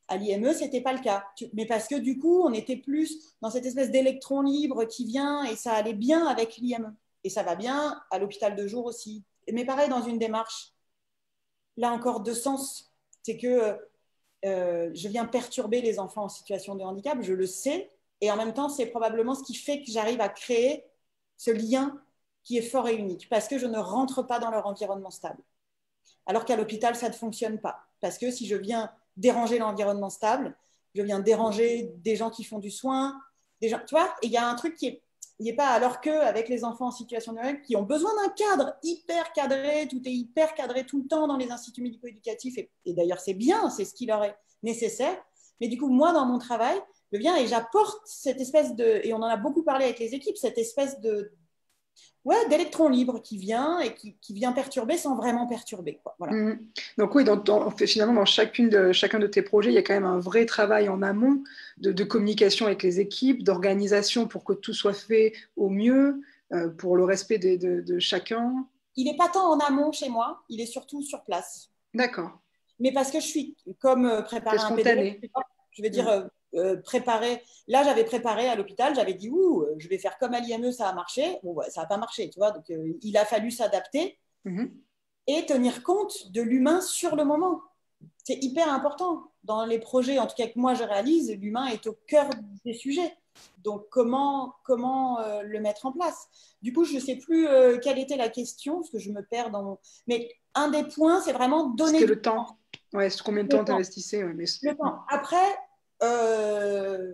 À l'I M E, ce n'était pas le cas. Mais parce que du coup, on était plus dans cette espèce d'électron libre qui vient et ça allait bien avec l'I M E. Et ça va bien à l'hôpital de jour aussi. Mais pareil, dans une démarche, là encore, de sens. C'est que euh, je viens perturber les enfants en situation de handicap, je le sais. Et en même temps, c'est probablement ce qui fait que j'arrive à créer ce lien qui est fort et unique. Parce que je ne rentre pas dans leur environnement stable. Alors qu'à l'hôpital, ça ne fonctionne pas. Parce que si je viens déranger l'environnement stable, je viens déranger des gens qui font du soin, des gens, tu vois, et il y a un truc qui est, il n'est pas, alors qu'avec les enfants en situation de handicap qui ont besoin d'un cadre hyper cadré, tout est hyper cadré tout le temps dans les instituts médico-éducatifs, et, et d'ailleurs c'est bien, c'est ce qui leur est nécessaire, mais du coup, moi, dans mon travail, je viens et j'apporte cette espèce de, et on en a beaucoup parlé avec les équipes, cette espèce de, ouais, d'électron libre qui vient et qui, qui vient perturber sans vraiment perturber, quoi. Voilà. Mmh. Donc oui, dans, dans, finalement, dans chacune de, chacun de tes projets, il y a quand même un vrai travail en amont de, de communication avec les équipes, d'organisation pour que tout soit fait au mieux, euh, pour le respect de, de, de chacun. Il n'est pas tant en amont chez moi, il est surtout sur place. D'accord. Mais parce que je suis comme euh, préparer un P D F, je veux dire, euh, euh, préparer. Là, j'avais préparé à l'hôpital, j'avais dit, ouh, je vais faire comme à l'I M E, ça a marché. Bon, ouais, ça n'a pas marché, tu vois. Donc, euh, il a fallu s'adapter mmh. et tenir compte de l'humain sur le moment. C'est hyper important. Dans les projets, en tout cas que moi je réalise, l'humain est au cœur des sujets. Donc, comment, comment euh, le mettre en place? Du coup, je ne sais plus euh, quelle était la question, parce que je me perds dans mon... Mais un des points, c'est vraiment donner C'était le temps. temps. Ouais, combien de le temps tu investissais ouais, mais... Le temps. Après, euh,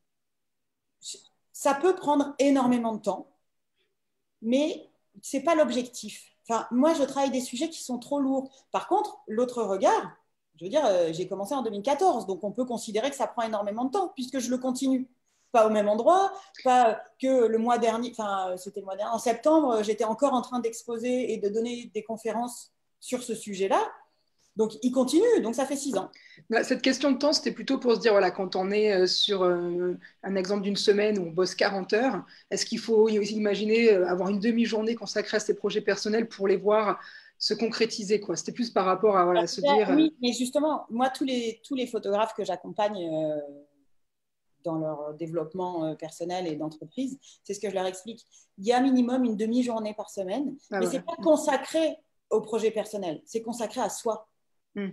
ça peut prendre énormément de temps, mais ce n'est pas l'objectif. Enfin, moi, je travaille des sujets qui sont trop lourds. Par contre, l'autre regard, je veux dire, euh, j'ai commencé en deux mille quatorze, donc on peut considérer que ça prend énormément de temps, puisque je le continue. Pas au même endroit, pas que le mois dernier, enfin, c'était le mois dernier, en septembre, j'étais encore en train d'exposer et de donner des conférences sur ce sujet-là. Donc, il continue, donc ça fait six ans. Cette question de temps, c'était plutôt pour se dire, voilà, quand on est sur euh, un exemple d'une semaine où on bosse quarante heures, est-ce qu'il faut imaginer avoir une demi-journée consacrée à ses projets personnels pour les voir se concrétiser, quoi? C'était plus par rapport à, voilà, à se dire... Oui, mais justement, moi, tous les, tous les photographes que j'accompagne euh, dans leur développement euh, personnel et d'entreprise, c'est ce que je leur explique. Il y a minimum une demi-journée par semaine, ah, mais voilà. Ce n'est pas consacré au projet personnel, c'est consacré à soi. Mm.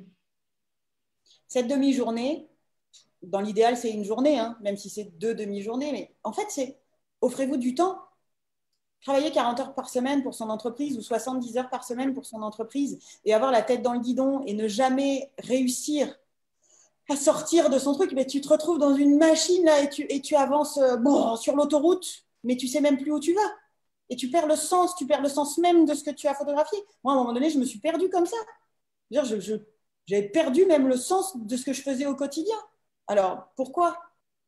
Cette demi-journée, dans l'idéal, c'est une journée, hein, même si c'est deux demi-journées, mais en fait, c'est offrez-vous du temps. Travailler quarante heures par semaine pour son entreprise ou soixante-dix heures par semaine pour son entreprise et avoir la tête dans le guidon et ne jamais réussir à sortir de son truc, mais tu te retrouves dans une machine là et tu, et tu avances bon, sur l'autoroute, mais tu ne sais même plus où tu vas. Et tu perds le sens, tu perds le sens même de ce que tu as photographié. Moi, à un moment donné, je me suis perdue comme ça. Je veux dire, je, je, j'avais perdu même le sens de ce que je faisais au quotidien. Alors, pourquoi?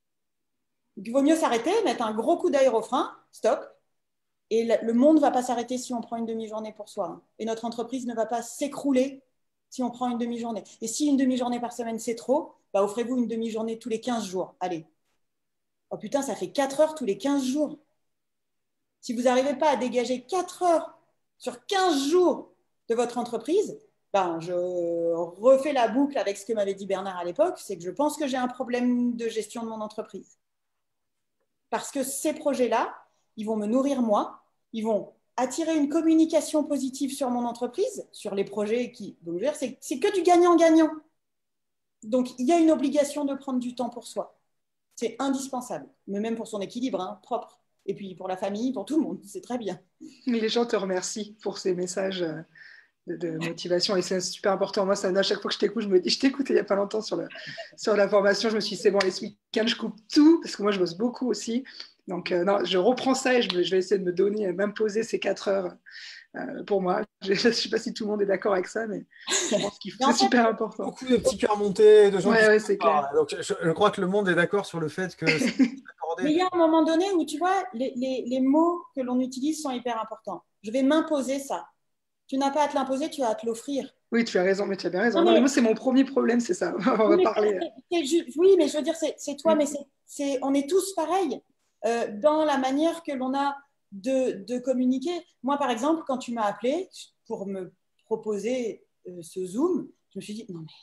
Il vaut mieux s'arrêter, mettre un gros coup d'aérofrein, stop. Et le monde ne va pas s'arrêter si on prend une demi-journée pour soi. Et notre entreprise ne va pas s'écrouler si on prend une demi-journée. Et si une demi-journée par semaine, c'est trop, bah offrez-vous une demi-journée tous les quinze jours. Allez. Oh putain, ça fait quatre heures tous les quinze jours. Si vous n'arrivez pas à dégager quatre heures sur quinze jours de votre entreprise, ben, je refais la boucle avec ce que m'avait dit Bernard à l'époque, c'est que je pense que j'ai un problème de gestion de mon entreprise. Parce que ces projets-là, ils vont me nourrir moi, ils vont attirer une communication positive sur mon entreprise, sur les projets qui... Donc, c'est, c'est que du gagnant-gagnant. Donc, il y a une obligation de prendre du temps pour soi. C'est indispensable, mais même pour son équilibre hein, propre. Et puis pour la famille, pour tout le monde, c'est très bien. Mais les gens te remercient pour ces messages de, de motivation et c'est super important. Moi, ça, à chaque fois que je t'écoute, je me dis, je t'écoutais il n'y a pas longtemps sur, le, sur la formation, je me suis dit, c'est bon, les week-ends, je coupe tout, parce que moi, je bosse beaucoup aussi. Donc, euh, non, je reprends ça et je, me, je vais essayer de me donner, m'imposer ces quatre heures euh, pour moi. Je ne sais pas si tout le monde est d'accord avec ça, mais je pense que c'est super important. Beaucoup de petits cœurs montés, de gens ouais, qui ouais, c'est clair. Donc, je, je crois que le monde est d'accord sur le fait que... Mais il y a un moment donné où, tu vois, les, les, les mots que l'on utilise sont hyper importants. Je vais m'imposer ça. Tu n'as pas à te l'imposer, tu as à te l'offrir. Oui, tu as raison, mais tu as bien raison. Non, mais... Non, mais moi, c'est mon premier problème, c'est ça. On va oui, parler. C'est, c'est, oui, mais je veux dire, c'est, c'est toi, mmh. mais c'est, c'est, on est tous pareils euh, dans la manière que l'on a de, de communiquer. Moi, par exemple, quand tu m'as appelé pour me proposer euh, ce Zoom, je me suis dit, non mais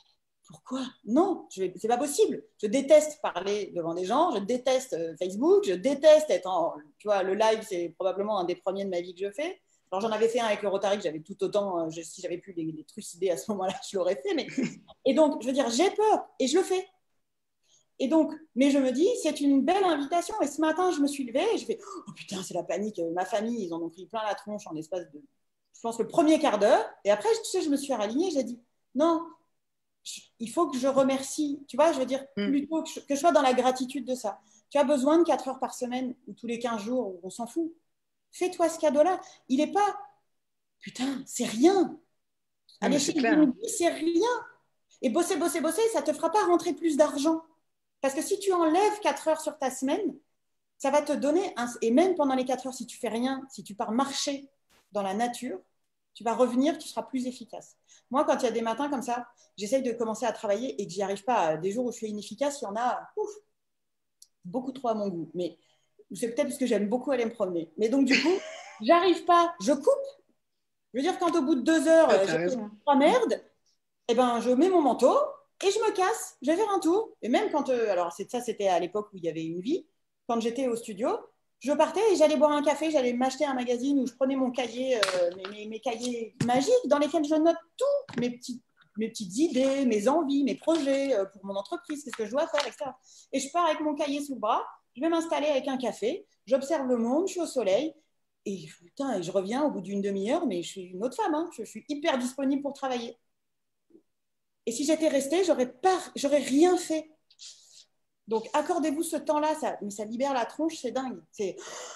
pourquoi? Non, ce n'est pas possible. Je déteste parler devant des gens, je déteste Facebook, je déteste être en… Tu vois, le live, c'est probablement un des premiers de ma vie que je fais. Alors, j'en avais fait un avec le Rotary, que j'avais tout autant… Je, si j'avais pu les, les trucider à ce moment-là, je l'aurais fait. Mais… Et donc, je veux dire, j'ai peur et je le fais. Et donc, mais je me dis, c'est une belle invitation. Et ce matin, je me suis levée et je fais, oh putain, c'est la panique. Ma famille, ils en ont pris plein la tronche en l'espace de, je pense, le premier quart d'heure. Et après, tu sais, je me suis ralignée, j'ai dit, non, je, il faut que je remercie. Tu vois, je veux dire, plutôt que je, que je sois dans la gratitude de ça. Tu as besoin de quatre heures par semaine ou tous les quinze jours, où on s'en fout. Fais-toi ce cadeau-là. Il n'est pas, putain, c'est rien. Aller chez le c'est rien. Et bosser, bosser, bosser, ça ne te fera pas rentrer plus d'argent. Parce que si tu enlèves quatre heures sur ta semaine, ça va te donner, un, et même pendant les quatre heures, si tu fais rien, si tu pars marcher dans la nature, tu vas revenir, tu seras plus efficace. Moi, quand il y a des matins comme ça, j'essaye de commencer à travailler et que j'y arrive pas. Des jours où je suis inefficace, il y en a ouf, beaucoup trop à mon goût. Mais c'est peut-être parce que j'aime beaucoup aller me promener. Mais donc, du coup, j'arrive pas, je coupe. Je veux dire, quand au bout de deux heures, ah, j'ai fait trois merdes, eh ben, je mets mon manteau, et je me casse, je vais faire un tour. Et même quand, euh, alors ça c'était à l'époque où il y avait une vie, quand j'étais au studio, je partais et j'allais boire un café, j'allais m'acheter un magazine où je prenais mon cahier, euh, mes, mes, mes cahiers magiques dans lesquels je note tout, mes petites, mes petites idées, mes envies, mes projets euh, pour mon entreprise, qu'est-ce que je dois faire, et cetera. Et je pars avec mon cahier sous le bras, je vais m'installer avec un café, j'observe le monde, je suis au soleil, et putain, et je reviens au bout d'une demi-heure, mais je suis une autre femme, hein, je suis hyper disponible pour travailler. Et si j'étais restée, j'aurais pas, j'aurais rien fait. Donc, accordez-vous ce temps-là, ça, mais ça libère la tronche, c'est dingue. C'est,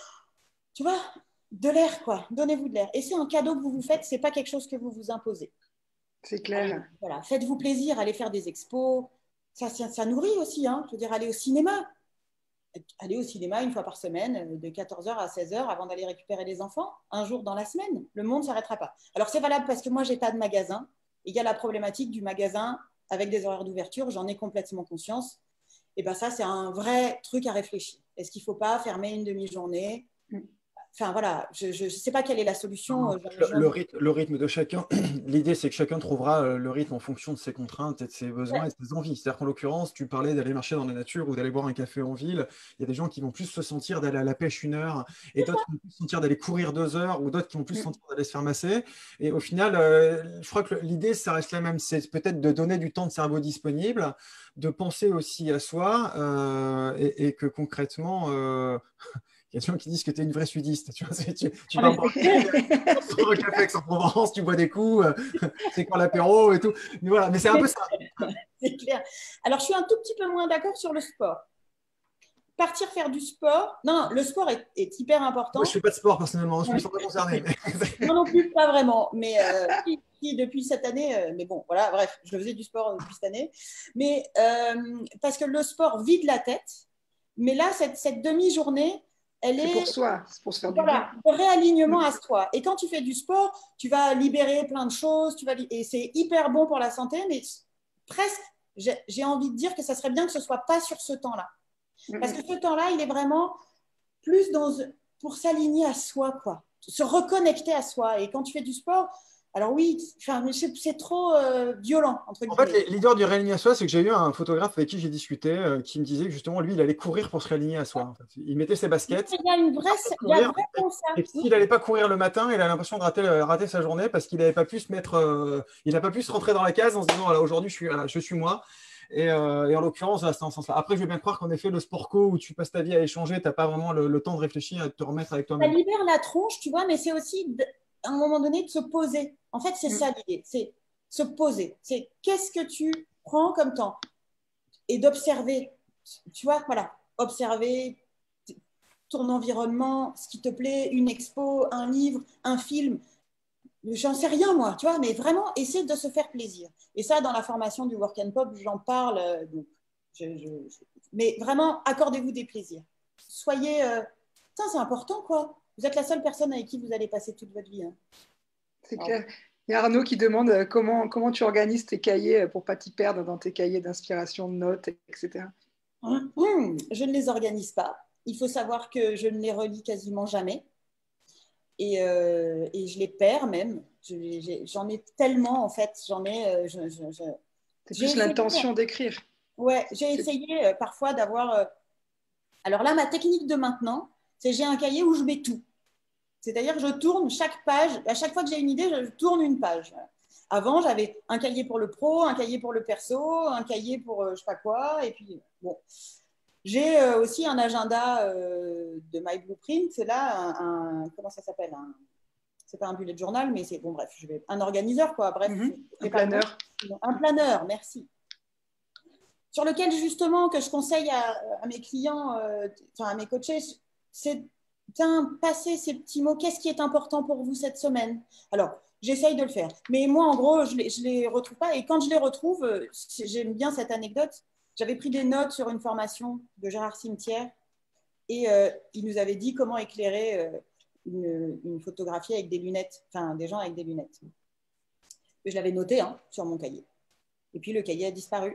tu vois, de l'air, quoi. Donnez-vous de l'air. Et c'est un cadeau que vous vous faites, c'est pas quelque chose que vous vous imposez. C'est clair. Allez, voilà, faites-vous plaisir, allez faire des expos. Ça, ça, ça nourrit aussi, hein. Je veux dire, aller au cinéma. Aller au cinéma une fois par semaine, de quatorze heures à seize heures, avant d'aller récupérer les enfants, un jour dans la semaine. Le monde ne s'arrêtera pas. Alors, c'est valable parce que moi, j'ai pas de magasin. Il y a la problématique du magasin avec des horaires d'ouverture, j'en ai complètement conscience. Et bien ça, c'est un vrai truc à réfléchir. Est-ce qu'il ne faut pas fermer une demi-journée? Enfin voilà, je ne sais pas quelle est la solution. Le, le, rythme, le rythme de chacun, l'idée c'est que chacun trouvera le rythme en fonction de ses contraintes et de ses besoins ouais. et de ses envies. C'est-à-dire qu'en l'occurrence, tu parlais d'aller marcher dans la nature ou d'aller boire un café en ville. Il y a des gens qui vont plus se sentir d'aller à la pêche une heure et d'autres qui vont plus se sentir d'aller courir deux heures ou d'autres qui vont plus se sentir d'aller se faire masser. Et au final, euh, je crois que l'idée, ça reste la même. C'est peut-être de donner du temps de cerveau disponible, de penser aussi à soi euh, et, et que concrètement... Euh, il y a des gens qui disent que tu es une vraie sudiste. Tu, vois, tu, tu vas boire un café avec en Provence, tu bois des coups, c'est quand l'apéro et tout. Mais voilà, mais c'est un peu ça. C'est clair. Alors, je suis un tout petit peu moins d'accord sur le sport. Partir faire du sport, non, le sport est, est hyper important. Moi, je ne fais pas de sport personnellement, je ne me sens pas concerné. Mais... Moi non plus, pas vraiment. Mais euh, si, si, depuis cette année, euh, mais bon, voilà, bref, je faisais du sport depuis cette année. Mais euh, parce que le sport vide la tête. Mais là, cette, cette demi-journée, elle est, c'est pour soi, c'est pour se faire voilà, du bien. Le réalignement à soi. Et quand tu fais du sport, tu vas libérer plein de choses, tu vas, et c'est hyper bon pour la santé, mais presque, j'ai, j'ai envie de dire que ça serait bien que ce ne soit pas sur ce temps-là. Parce que ce temps-là, il est vraiment plus dans, pour s'aligner à soi, quoi. Se reconnecter à soi. Et quand tu fais du sport, alors oui, c'est, c'est trop euh, violent, entre guillemets. En fait, l'idée du réaligner à soi, c'est que j'ai eu un photographe avec qui j'ai discuté euh, qui me disait que justement, lui, il allait courir pour se réaligner à soi. En fait. Il mettait ses baskets. Il y a une vraie, courir, il y a vraiment ça. Et s'il n'allait pas courir le matin, il a l'impression de rater, rater sa journée parce qu'il n'avait pas pu se mettre, euh, il n'a pas pu se rentrer dans la case en se disant, voilà, aujourd'hui, je suis, voilà, je suis moi. Et, euh, et en l'occurrence, c'est en ce sens-là. Après, je veux bien croire qu'en effet, le sport co où tu passes ta vie à échanger, tu n'as pas vraiment le, le temps de réfléchir et de te remettre avec toi-même. Ça libère la tronche, tu vois, mais c'est aussi, de, à un moment donné, de se poser. En fait, c'est mmh. ça l'idée, c'est se poser. C'est qu'est-ce que tu prends comme temps et d'observer. Tu vois, voilà, observer ton environnement, ce qui te plaît, une expo, un livre, un film. J'en sais rien, moi, tu vois, mais vraiment, essayer de se faire plaisir. Et ça, dans la formation du Work and Pop, j'en parle. Euh, donc, je, je, je... Mais vraiment, accordez-vous des plaisirs. Soyez... Euh... Putain, c'est important, quoi. Vous êtes la seule personne avec qui vous allez passer toute votre vie. Hein. C'est Alors... clair. Il y a Arnaud qui demande comment, comment tu organises tes cahiers pour ne pas t'y perdre dans tes cahiers d'inspiration, de notes, et cetera. Mmh, je ne les organise pas. Il faut savoir que je ne les relis quasiment jamais. Et, euh, et je les perds même. Je, j'en ai tellement, en fait. J'en ai... Euh, je, je, je... C'est plus l'intention d'écrire. Ouais, j'ai essayé euh, parfois d'avoir... Euh... Alors là, ma technique de maintenant, c'est j'ai un cahier où je mets tout. C'est-à-dire que je tourne chaque page. À chaque fois que j'ai une idée, je tourne une page. Avant, j'avais un cahier pour le pro, un cahier pour le perso, un cahier pour euh, je ne sais pas quoi. Et puis, bon. J'ai euh, aussi un agenda euh, de My Blueprint. C'est là un, un comment ça s'appelle un, c'est pas un bullet journal, mais c'est bon, bref, je vais un organiseur quoi. Bref, mm-hmm. un planeur. Un planeur, merci. Sur lequel justement que je conseille à, à mes clients, euh, enfin à mes coachés, c'est tiens, passez ces petits mots. Qu'est-ce qui est important pour vous cette semaine? Alors, j'essaye de le faire, mais moi en gros, je les, je les retrouve pas. Et quand je les retrouve, j'aime bien cette anecdote. J'avais pris des notes sur une formation de Gérard Cimetière et euh, il nous avait dit comment éclairer euh, une, une photographie avec des lunettes, enfin des gens avec des lunettes. Et je l'avais noté hein, sur mon cahier. Et puis le cahier a disparu.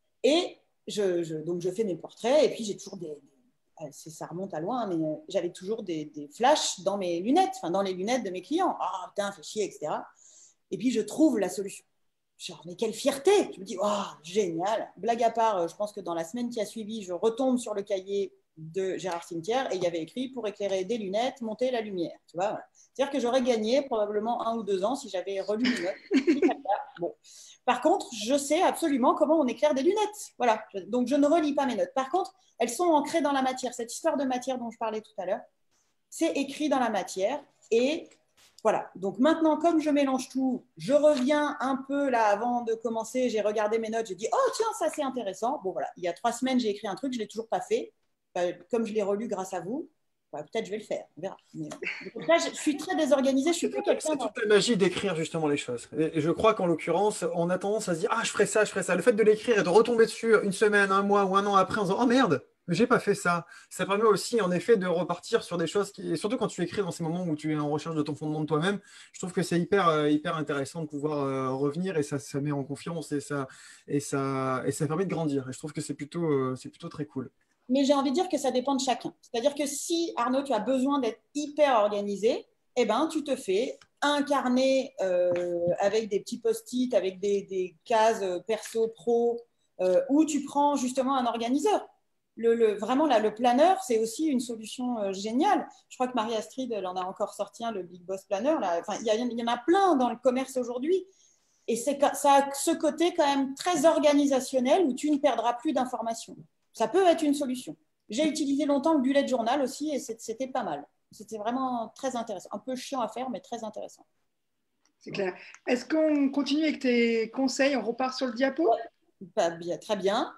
Et je, je, donc je fais mes portraits et puis j'ai toujours des, des ça remonte à loin, mais j'avais toujours des, des flashs dans mes lunettes, enfin dans les lunettes de mes clients. Ah oh, putain, fais chier, et cetera. Et puis je trouve la solution. Genre, mais quelle fierté! Je me dis, oh, génial! Blague à part, je pense que dans la semaine qui a suivi, je retombe sur le cahier de Gérard Cimetière et il y avait écrit pour éclairer des lunettes, monter la lumière. Tu vois, voilà. C'est-à-dire que j'aurais gagné probablement un ou deux ans si j'avais relu les notes. Bon. Par contre, je sais absolument comment on éclaire des lunettes. Voilà. Donc, je ne relis pas mes notes. Par contre, elles sont ancrées dans la matière. Cette histoire de matière dont je parlais tout à l'heure, c'est écrit dans la matière et voilà, donc maintenant, comme je mélange tout, je reviens un peu là avant de commencer, j'ai regardé mes notes, j'ai dit « Oh tiens, ça c'est intéressant ». Bon voilà, il y a trois semaines, j'ai écrit un truc, je ne l'ai toujours pas fait. Enfin, comme je l'ai relu grâce à vous, bah, peut-être je vais le faire, on verra. Mais, donc là, je suis très désorganisée, je suis plus quelqu'un… C'est toute la magie d'écrire justement les choses. Et je crois qu'en l'occurrence, on a tendance à se dire « Ah, je ferai ça, je ferai ça ». Le fait de l'écrire et de retomber dessus une semaine, un mois ou un an après en se disant « Oh merde !» j'ai pas fait ça. Ça permet aussi, en effet, de repartir sur des choses qui, et surtout quand tu écris dans ces moments où tu es en recherche de ton fondement de toi-même, je trouve que c'est hyper, euh, hyper intéressant de pouvoir euh, revenir et ça, ça met en confiance et ça, et ça, et ça permet de grandir. Et je trouve que c'est plutôt, euh, c'est plutôt très cool. Mais j'ai envie de dire que ça dépend de chacun. C'est-à-dire que si, Arnaud, tu as besoin d'être hyper organisé, eh ben, tu te fais un carnet euh, avec des petits post-it, avec des, des cases perso, pro, euh, où tu prends justement un organiseur. Le, le, vraiment, là, le planeur, c'est aussi une solution euh, géniale. Je crois que Marie-Astrid, elle en a encore sorti un, le Big Boss Planner. Là. Enfin, il y, il y en a plein dans le commerce aujourd'hui. Et c'est, ça a ce côté quand même très organisationnel où tu ne perdras plus d'informations. Ça peut être une solution. J'ai utilisé longtemps le bullet journal aussi et c'était pas mal. C'était vraiment très intéressant. Un peu chiant à faire, mais très intéressant. C'est clair. Est-ce qu'on continue avec tes conseils? On repart sur le diapo? Bah, bien, très bien.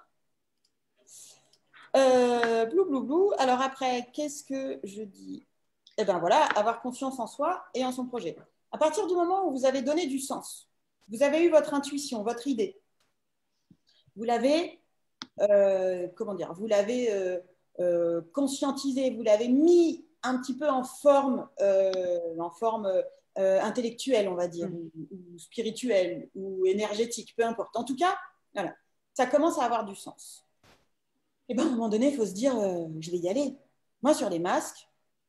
Euh, blou, blou, blou. Alors après, qu'est-ce que je dis? Eh bien voilà, avoir confiance en soi et en son projet. À partir du moment où vous avez donné du sens, vous avez eu votre intuition, votre idée, vous l'avez, euh, comment dire, vous l'avez euh, euh, conscientisé, vous l'avez mis un petit peu en forme, euh, en forme euh, intellectuelle, on va dire, mmh. ou, ou spirituelle, ou énergétique, peu importe. En tout cas, voilà, ça commence à avoir du sens. Et bien, à un moment donné, il faut se dire, euh, je vais y aller. Moi, sur les masques,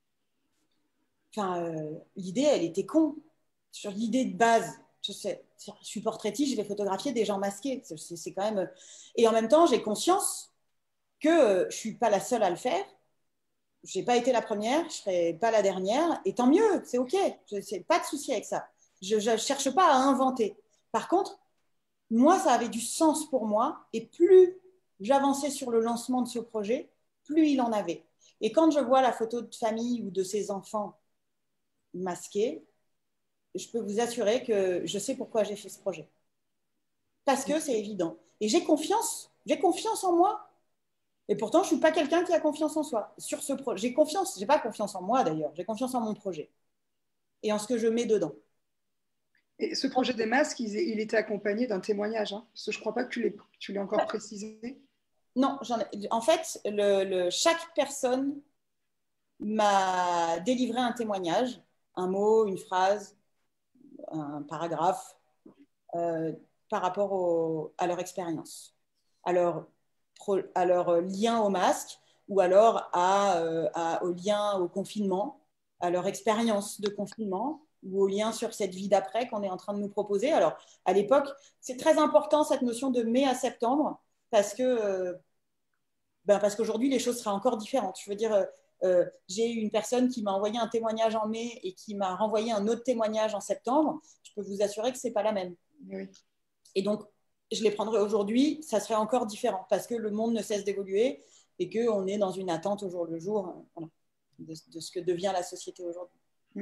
euh, l'idée, elle était con. Sur l'idée de base, je, sais, je suis portraitiste, je vais photographier des gens masqués. C'est, c'est quand même… Et en même temps, j'ai conscience que euh, je ne suis pas la seule à le faire. Je n'ai pas été la première, je ne serai pas la dernière. Et tant mieux, c'est OK. Je n'ai pas de souci avec ça. Je ne cherche pas à inventer. Par contre, moi, ça avait du sens pour moi. Et plus j'avançais sur le lancement de ce projet, plus il en avait. Et quand je vois la photo de famille ou de ses enfants masqués, je peux vous assurer que je sais pourquoi j'ai fait ce projet. Parce que c'est évident. Et j'ai confiance, j'ai confiance en moi. Et pourtant, je ne suis pas quelqu'un qui a confiance en soi. Sur ce projet, j'ai confiance, je n'ai pas confiance en moi d'ailleurs, j'ai confiance en mon projet et en ce que je mets dedans. Et ce projet des masques, il, il était accompagné d'un témoignage, hein, parce que je ne crois pas que tu l'aies, tu l'aies encore précisé. Non, j'en ai, en fait, le, le, chaque personne m'a délivré un témoignage, un mot, une phrase, un paragraphe, euh, par rapport au, à leur expérience, à leur, à leur lien au masque ou alors à, euh, à, au lien au confinement, à leur expérience de confinement, ou au lien sur cette vie d'après qu'on est en train de nous proposer. Alors, à l'époque, c'est très important cette notion de mai à septembre parce que, euh, ben parce qu'aujourd'hui, les choses seraient encore différentes. Je veux dire, euh, euh, j'ai eu une personne qui m'a envoyé un témoignage en mai et qui m'a renvoyé un autre témoignage en septembre. Je peux vous assurer que ce n'est pas la même. Oui. Et donc, je les prendrais aujourd'hui, ça serait encore différent parce que le monde ne cesse d'évoluer et qu'on est dans une attente au jour le jour, euh, voilà, de, de ce que devient la société aujourd'hui. Mm.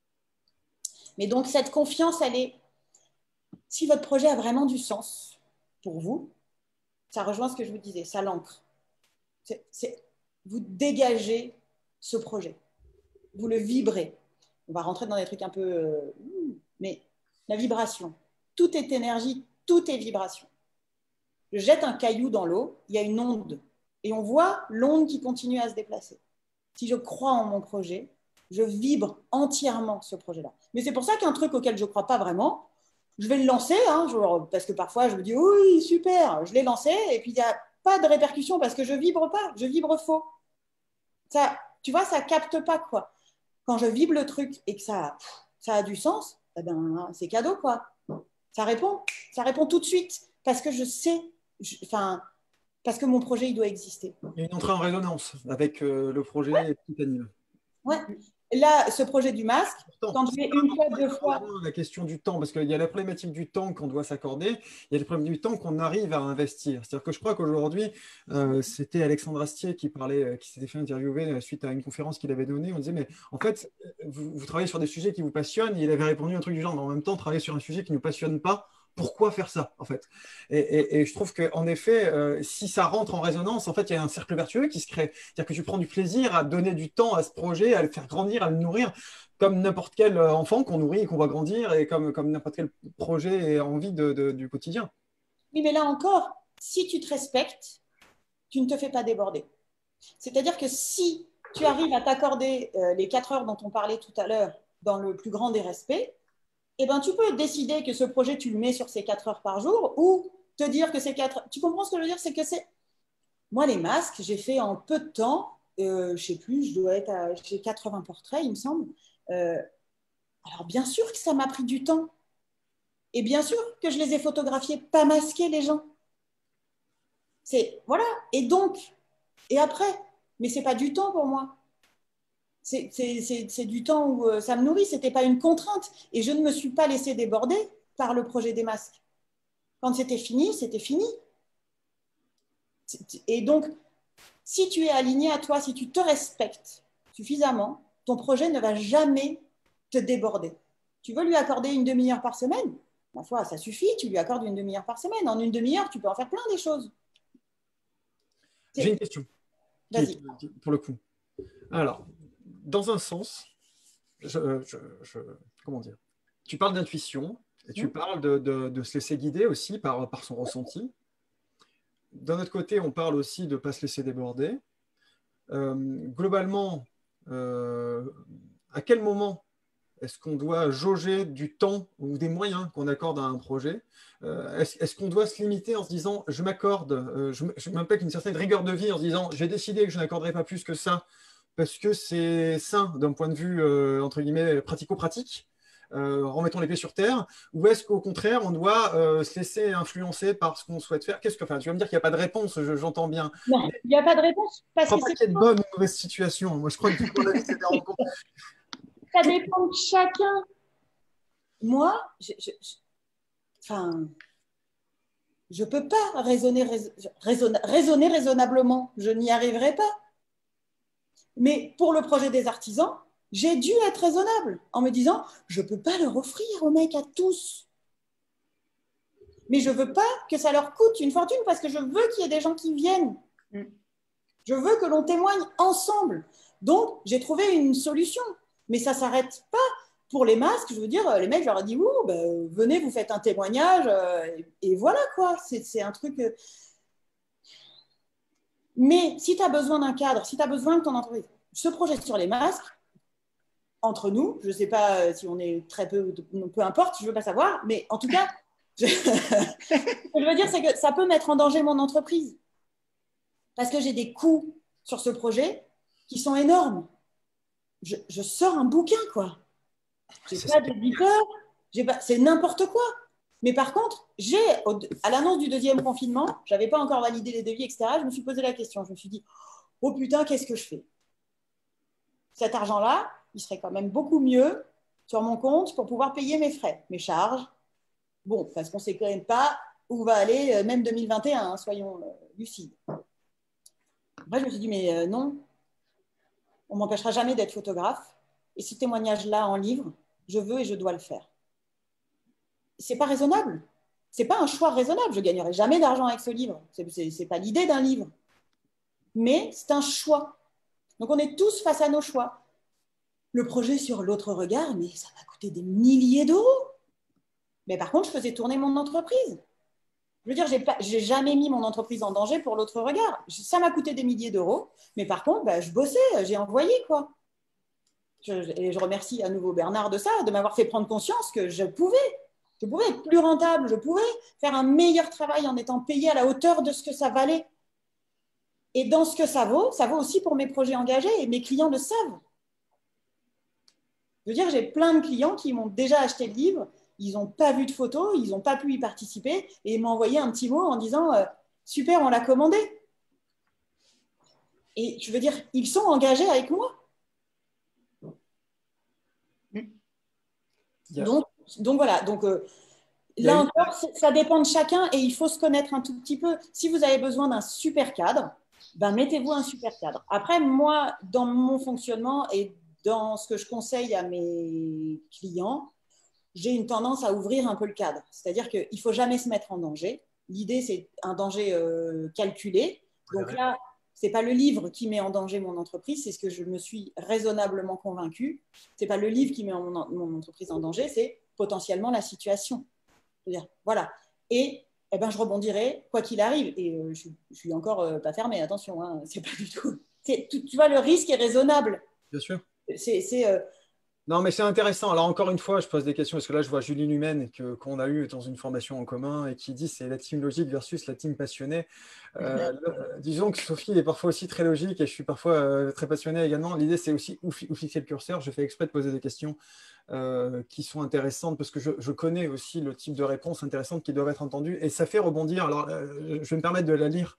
Mais donc, cette confiance, elle est, si votre projet a vraiment du sens pour vous, ça rejoint ce que je vous disais, ça l'ancre. C'est, c'est, vous dégagez ce projet, vous le vibrez. On va rentrer dans des trucs un peu... Euh, mais la vibration, tout est énergie, tout est vibration. Je jette un caillou dans l'eau, il y a une onde, et on voit l'onde qui continue à se déplacer. Si je crois en mon projet, je vibre entièrement ce projet-là. Mais c'est pour ça qu'un truc auquel je ne crois pas vraiment, je vais le lancer, hein, genre, parce que parfois je me dis oui, super, je l'ai lancé, et puis il n'y a pas de répercussion parce que je ne vibre pas, je vibre faux. Ça, tu vois, ça ne capte pas, quoi. Quand je vibre le truc et que ça, ça a du sens, eh ben, c'est cadeau, quoi. Ça répond, ça répond tout de suite, parce que je sais, enfin, parce que mon projet, il doit exister. Il y a une entrée en résonance avec euh, le projet ouais. qui t'anime. Ouais. Là, ce projet du masque, Pourtant, quand je l'ai une fois, deux fois. La question du temps, parce qu'il y a la problématique du temps qu'on doit s'accorder, il y a le problème du temps qu'on arrive à investir. C'est-à-dire que je crois qu'aujourd'hui, euh, c'était Alexandre Astier qui parlait, qui s'était fait interviewer suite à une conférence qu'il avait donnée. On disait, mais en fait, vous, vous travaillez sur des sujets qui vous passionnent. Et il avait répondu un truc du genre, mais en même temps, travailler sur un sujet qui ne nous passionne pas. Pourquoi faire ça, en fait? Et, et, et je trouve qu'en effet, euh, si ça rentre en résonance, en fait, il y a un cercle vertueux qui se crée. C'est-à-dire que tu prends du plaisir à donner du temps à ce projet, à le faire grandir, à le nourrir, comme n'importe quel enfant qu'on nourrit et qu'on va grandir, et comme, comme n'importe quel projet et envie de, de, du quotidien. Oui, mais là encore, si tu te respectes, tu ne te fais pas déborder. C'est-à-dire que si tu arrives à t'accorder euh, les quatre heures dont on parlait tout à l'heure dans le plus grand des respects, eh ben, tu peux décider que ce projet, tu le mets sur ces quatre heures par jour ou te dire que c'est quatre heures. Tu comprends ce que je veux dire? C'est que c'est... Moi, les masques, j'ai fait en peu de temps, euh, je ne sais plus, je dois être à j'ai quatre-vingts portraits, il me semble. Euh, alors, bien sûr que ça m'a pris du temps. Et bien sûr que je les ai photographiés, pas masqués, les gens. C'est, voilà. Et donc, et après, mais ce n'est pas du temps pour moi. C'est, c'est, c'est, c'est du temps où euh, ça me nourrit, ce n'était pas une contrainte. Et je ne me suis pas laissée déborder par le projet des masques. Quand c'était fini, c'était fini. Et donc, si tu es aligné à toi, si tu te respectes suffisamment, ton projet ne va jamais te déborder. Tu veux lui accorder une demi-heure par semaine? Ma foi, ça suffit, tu lui accordes une demi-heure par semaine. En une demi-heure, tu peux en faire plein des choses. J'ai une question. Vas-y. Pour le coup. Alors, dans un sens, je, je, je, comment dire, tu parles d'intuition et tu mmh. parles de, de, de se laisser guider aussi par, par son ressenti. D'un autre côté, on parle aussi de ne pas se laisser déborder. Euh, globalement, euh, à quel moment est-ce qu'on doit jauger du temps ou des moyens qu'on accorde à un projet? euh, Est-ce est-ce qu'on doit se limiter en se disant, je m'accorde, euh, je, je m'implique une certaine rigueur de vie en se disant, j'ai décidé que je n'accorderai pas plus que ça parce que c'est sain d'un point de vue, euh, entre guillemets, pratico-pratique, euh, remettons les pieds sur terre, ou est-ce qu'au contraire, on doit euh, se laisser influencer par ce qu'on souhaite faire? Qu'est-ce que, enfin, tu vas me dire qu'il n'y a pas de réponse, je, j'entends bien. Non, il n'y a pas de réponse. Parce je ne crois que pas qu'il y ait de bonne ou de mauvaise situation. Moi, je crois que tout le monde a des rencontres. Ça dépend de chacun. Moi, je, je, je, enfin, je ne peux pas raisonner, raison, raisonner raisonnablement. Je n'y arriverai pas. Mais pour le projet des artisans, j'ai dû être raisonnable en me disant, je ne peux pas leur offrir aux mecs à tous. Mais je ne veux pas que ça leur coûte une fortune parce que je veux qu'il y ait des gens qui viennent. Je veux que l'on témoigne ensemble. Donc, j'ai trouvé une solution. Mais ça ne s'arrête pas pour les masques. Je veux dire, les mecs, je leur ai dit, ouh, ben, venez, vous faites un témoignage. Euh, et, et voilà, quoi. C'est, c'est un truc... Euh... Mais si tu as besoin d'un cadre, si tu as besoin que ton entreprise se projette sur les masques, entre nous, je ne sais pas si on est très peu, peu importe, je ne veux pas savoir, mais en tout cas, je... ce que je veux dire, c'est que ça peut mettre en danger mon entreprise. Parce que j'ai des coûts sur ce projet qui sont énormes. Je, je sors un bouquin, quoi. J'ai pas d'éditeur, c'est n'importe quoi. Mais par contre, j'ai, à l'annonce du deuxième confinement, je n'avais pas encore validé les devis, et cetera. Je me suis posé la question. Je me suis dit, oh putain, qu'est-ce que je fais? Cet argent-là, il serait quand même beaucoup mieux sur mon compte pour pouvoir payer mes frais, mes charges. Bon, parce qu'on ne sait quand même pas où va aller, même deux mille vingt et un, hein, soyons euh, lucides. Après, je me suis dit, mais euh, non, on ne m'empêchera jamais d'être photographe. Et ce témoignage-là en livre, je veux et je dois le faire. C'est pas raisonnable. C'est pas un choix raisonnable. Je gagnerai jamais d'argent avec ce livre. C'est, c'est, c'est pas l'idée d'un livre. Mais c'est un choix. Donc on est tous face à nos choix. Le projet sur l'autre regard, mais ça m'a coûté des milliers d'euros. Mais par contre, je faisais tourner mon entreprise. Je veux dire, j'ai pas, j'ai jamais mis mon entreprise en danger pour l'autre regard. Ça m'a coûté des milliers d'euros. Mais par contre, bah, je bossais, j'ai envoyé quoi. Je, et je remercie à nouveau Bernard de ça, de m'avoir fait prendre conscience que je pouvais. Je pouvais être plus rentable, je pouvais faire un meilleur travail en étant payé à la hauteur de ce que ça valait. Et dans ce que ça vaut, ça vaut aussi pour mes projets engagés et mes clients le savent. Je veux dire, j'ai plein de clients qui m'ont déjà acheté le livre, ils n'ont pas vu de photos, ils n'ont pas pu y participer et ils m'ont envoyé un petit mot en disant euh, « Super, on l'a commandé ». Et je veux dire, ils sont engagés avec moi. Yeah. Donc, donc voilà, donc, euh, là encore, ça dépend de chacun et il faut se connaître un tout petit peu. Si vous avez besoin d'un super cadre, ben mettez-vous un super cadre. Après, moi, dans mon fonctionnement et dans ce que je conseille à mes clients, j'ai une tendance à ouvrir un peu le cadre. C'est-à-dire qu'il ne faut jamais se mettre en danger. L'idée, c'est un danger euh, calculé. Donc là, ce n'est pas le livre qui met en danger mon entreprise, c'est ce que je me suis raisonnablement convaincue. Ce n'est pas le livre qui met mon, mon entreprise en danger, c'est potentiellement la situation. C'est-à-dire, voilà. Et eh ben, je rebondirai quoi qu'il arrive. Et euh, je ne suis encore euh, pas fermée, attention, hein, c'est pas du tout. Tu, tu vois, le risque est raisonnable. Bien sûr. C'est... c'est euh, Non, mais c'est intéressant. Alors, encore une fois, je pose des questions parce que là, je vois Julie Lumen que, qu'on a eu dans une formation en commun et qui dit c'est la team logique versus la team passionnée. Euh, le, disons que Sophie est parfois aussi très logique et je suis parfois euh, très passionné également. L'idée, c'est aussi où, où fixer le curseur. Je fais exprès de poser des questions euh, qui sont intéressantes parce que je, je connais aussi le type de réponses intéressantes qui doivent être entendues et ça fait rebondir. Alors, euh, je vais me permettre de la lire.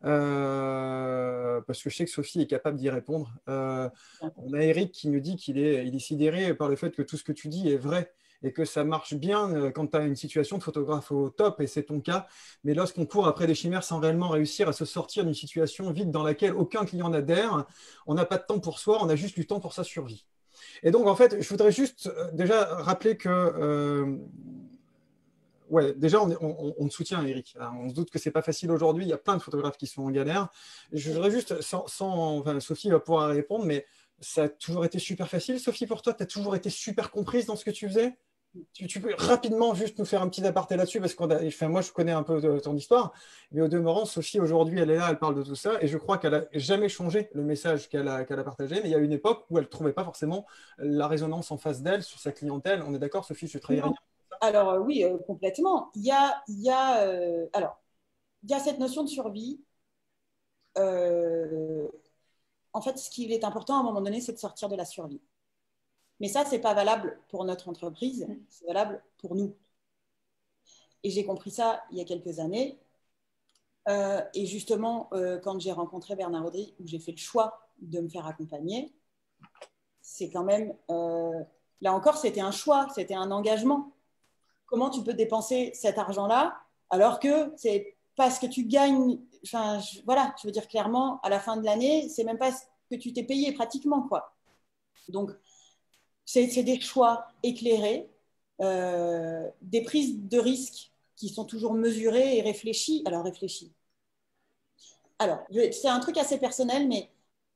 Euh, parce que je sais que Sophie est capable d'y répondre. Euh, on a Eric qui nous dit qu'il est, il est sidéré par le fait que tout ce que tu dis est vrai et que ça marche bien quand tu as une situation de photographe au top, et c'est ton cas. Mais lorsqu'on court après des chimères sans réellement réussir à se sortir d'une situation vide dans laquelle aucun client n'adhère, on n'a pas de temps pour soi, on a juste du temps pour sa survie. Et donc, en fait, je voudrais juste déjà rappeler que... Euh, Ouais, déjà, on, on, on te soutient, Eric. On se doute que ce n'est pas facile aujourd'hui. Il y a plein de photographes qui sont en galère. Je voudrais juste, sans, sans enfin, Sophie va pouvoir répondre, mais ça a toujours été super facile, Sophie, pour toi? Tu as toujours été super comprise dans ce que tu faisais? tu, tu peux rapidement juste nous faire un petit aparté là-dessus, parce que enfin, moi, je connais un peu de, ton histoire, mais au demeurant, Sophie, aujourd'hui, elle est là, elle parle de tout ça, et je crois qu'elle n'a jamais changé le message qu'elle a, qu'elle a partagé, mais il y a une époque où elle ne trouvait pas forcément la résonance en face d'elle sur sa clientèle. On est d'accord, Sophie? Je travaille rien. Alors, euh, oui, euh, complètement. Il y a, il y a, euh, alors, il y a cette notion de survie. Euh, en fait, ce qui est important à un moment donné, c'est de sortir de la survie. Mais ça, ce n'est pas valable pour notre entreprise, c'est valable pour nous. Et j'ai compris ça il y a quelques années. Euh, et justement, euh, quand j'ai rencontré Bernard Audry, où j'ai fait le choix de me faire accompagner, c'est quand même, euh, là encore, c'était un choix, c'était un engagement. Comment tu peux dépenser cet argent-là alors que c'est pas ce que tu gagnes, enfin, je, voilà, je veux dire clairement, à la fin de l'année, c'est même pas ce que tu t'es payé pratiquement, quoi. Donc, c'est, c'est des choix éclairés, euh, des prises de risques qui sont toujours mesurées et réfléchies. Alors, réfléchies. Alors, c'est un truc assez personnel, mais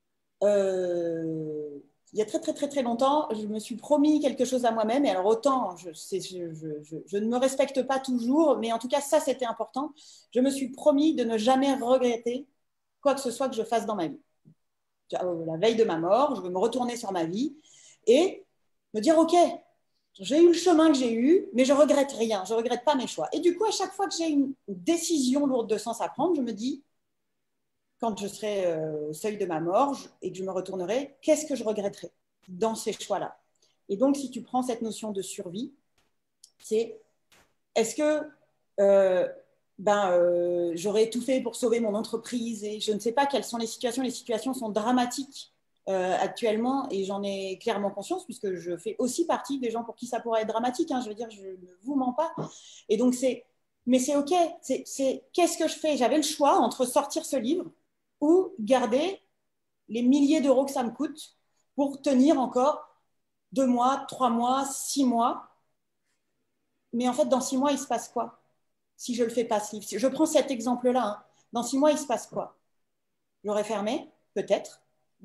euh, il y a très, très, très, très longtemps, je me suis promis quelque chose à moi-même. Et alors, autant, je, je, je, je, je ne me respecte pas toujours, mais en tout cas, ça, c'était important. Je me suis promis de ne jamais regretter quoi que ce soit que je fasse dans ma vie. La veille de ma mort, je vais me retourner sur ma vie et me dire, OK, j'ai eu le chemin que j'ai eu, mais je ne regrette rien. Je ne regrette pas mes choix. Et du coup, à chaque fois que j'ai une décision lourde de sens à prendre, je me dis, quand je serai au seuil de ma mort et que je me retournerai, qu'est-ce que je regretterai dans ces choix-là? Et donc, si tu prends cette notion de survie, c'est est-ce que euh, ben, euh, j'aurais tout fait pour sauver mon entreprise et je ne sais pas quelles sont les situations. Les situations sont dramatiques euh, actuellement et j'en ai clairement conscience puisque je fais aussi partie des gens pour qui ça pourrait être dramatique. Hein, je veux dire, je ne vous mens pas. Et donc, c'est, mais c'est OK. C'est, c'est, qu'est-ce que je fais? J'avais le choix entre sortir ce livre ou garder les milliers d'euros que ça me coûte pour tenir encore deux mois, trois mois, six mois. Mais en fait, dans six mois, il se passe quoi si je ne le fais pas, ce livre? Je prends cet exemple-là. Hein. Dans six mois, il se passe quoi? J'aurais fermé, peut-être,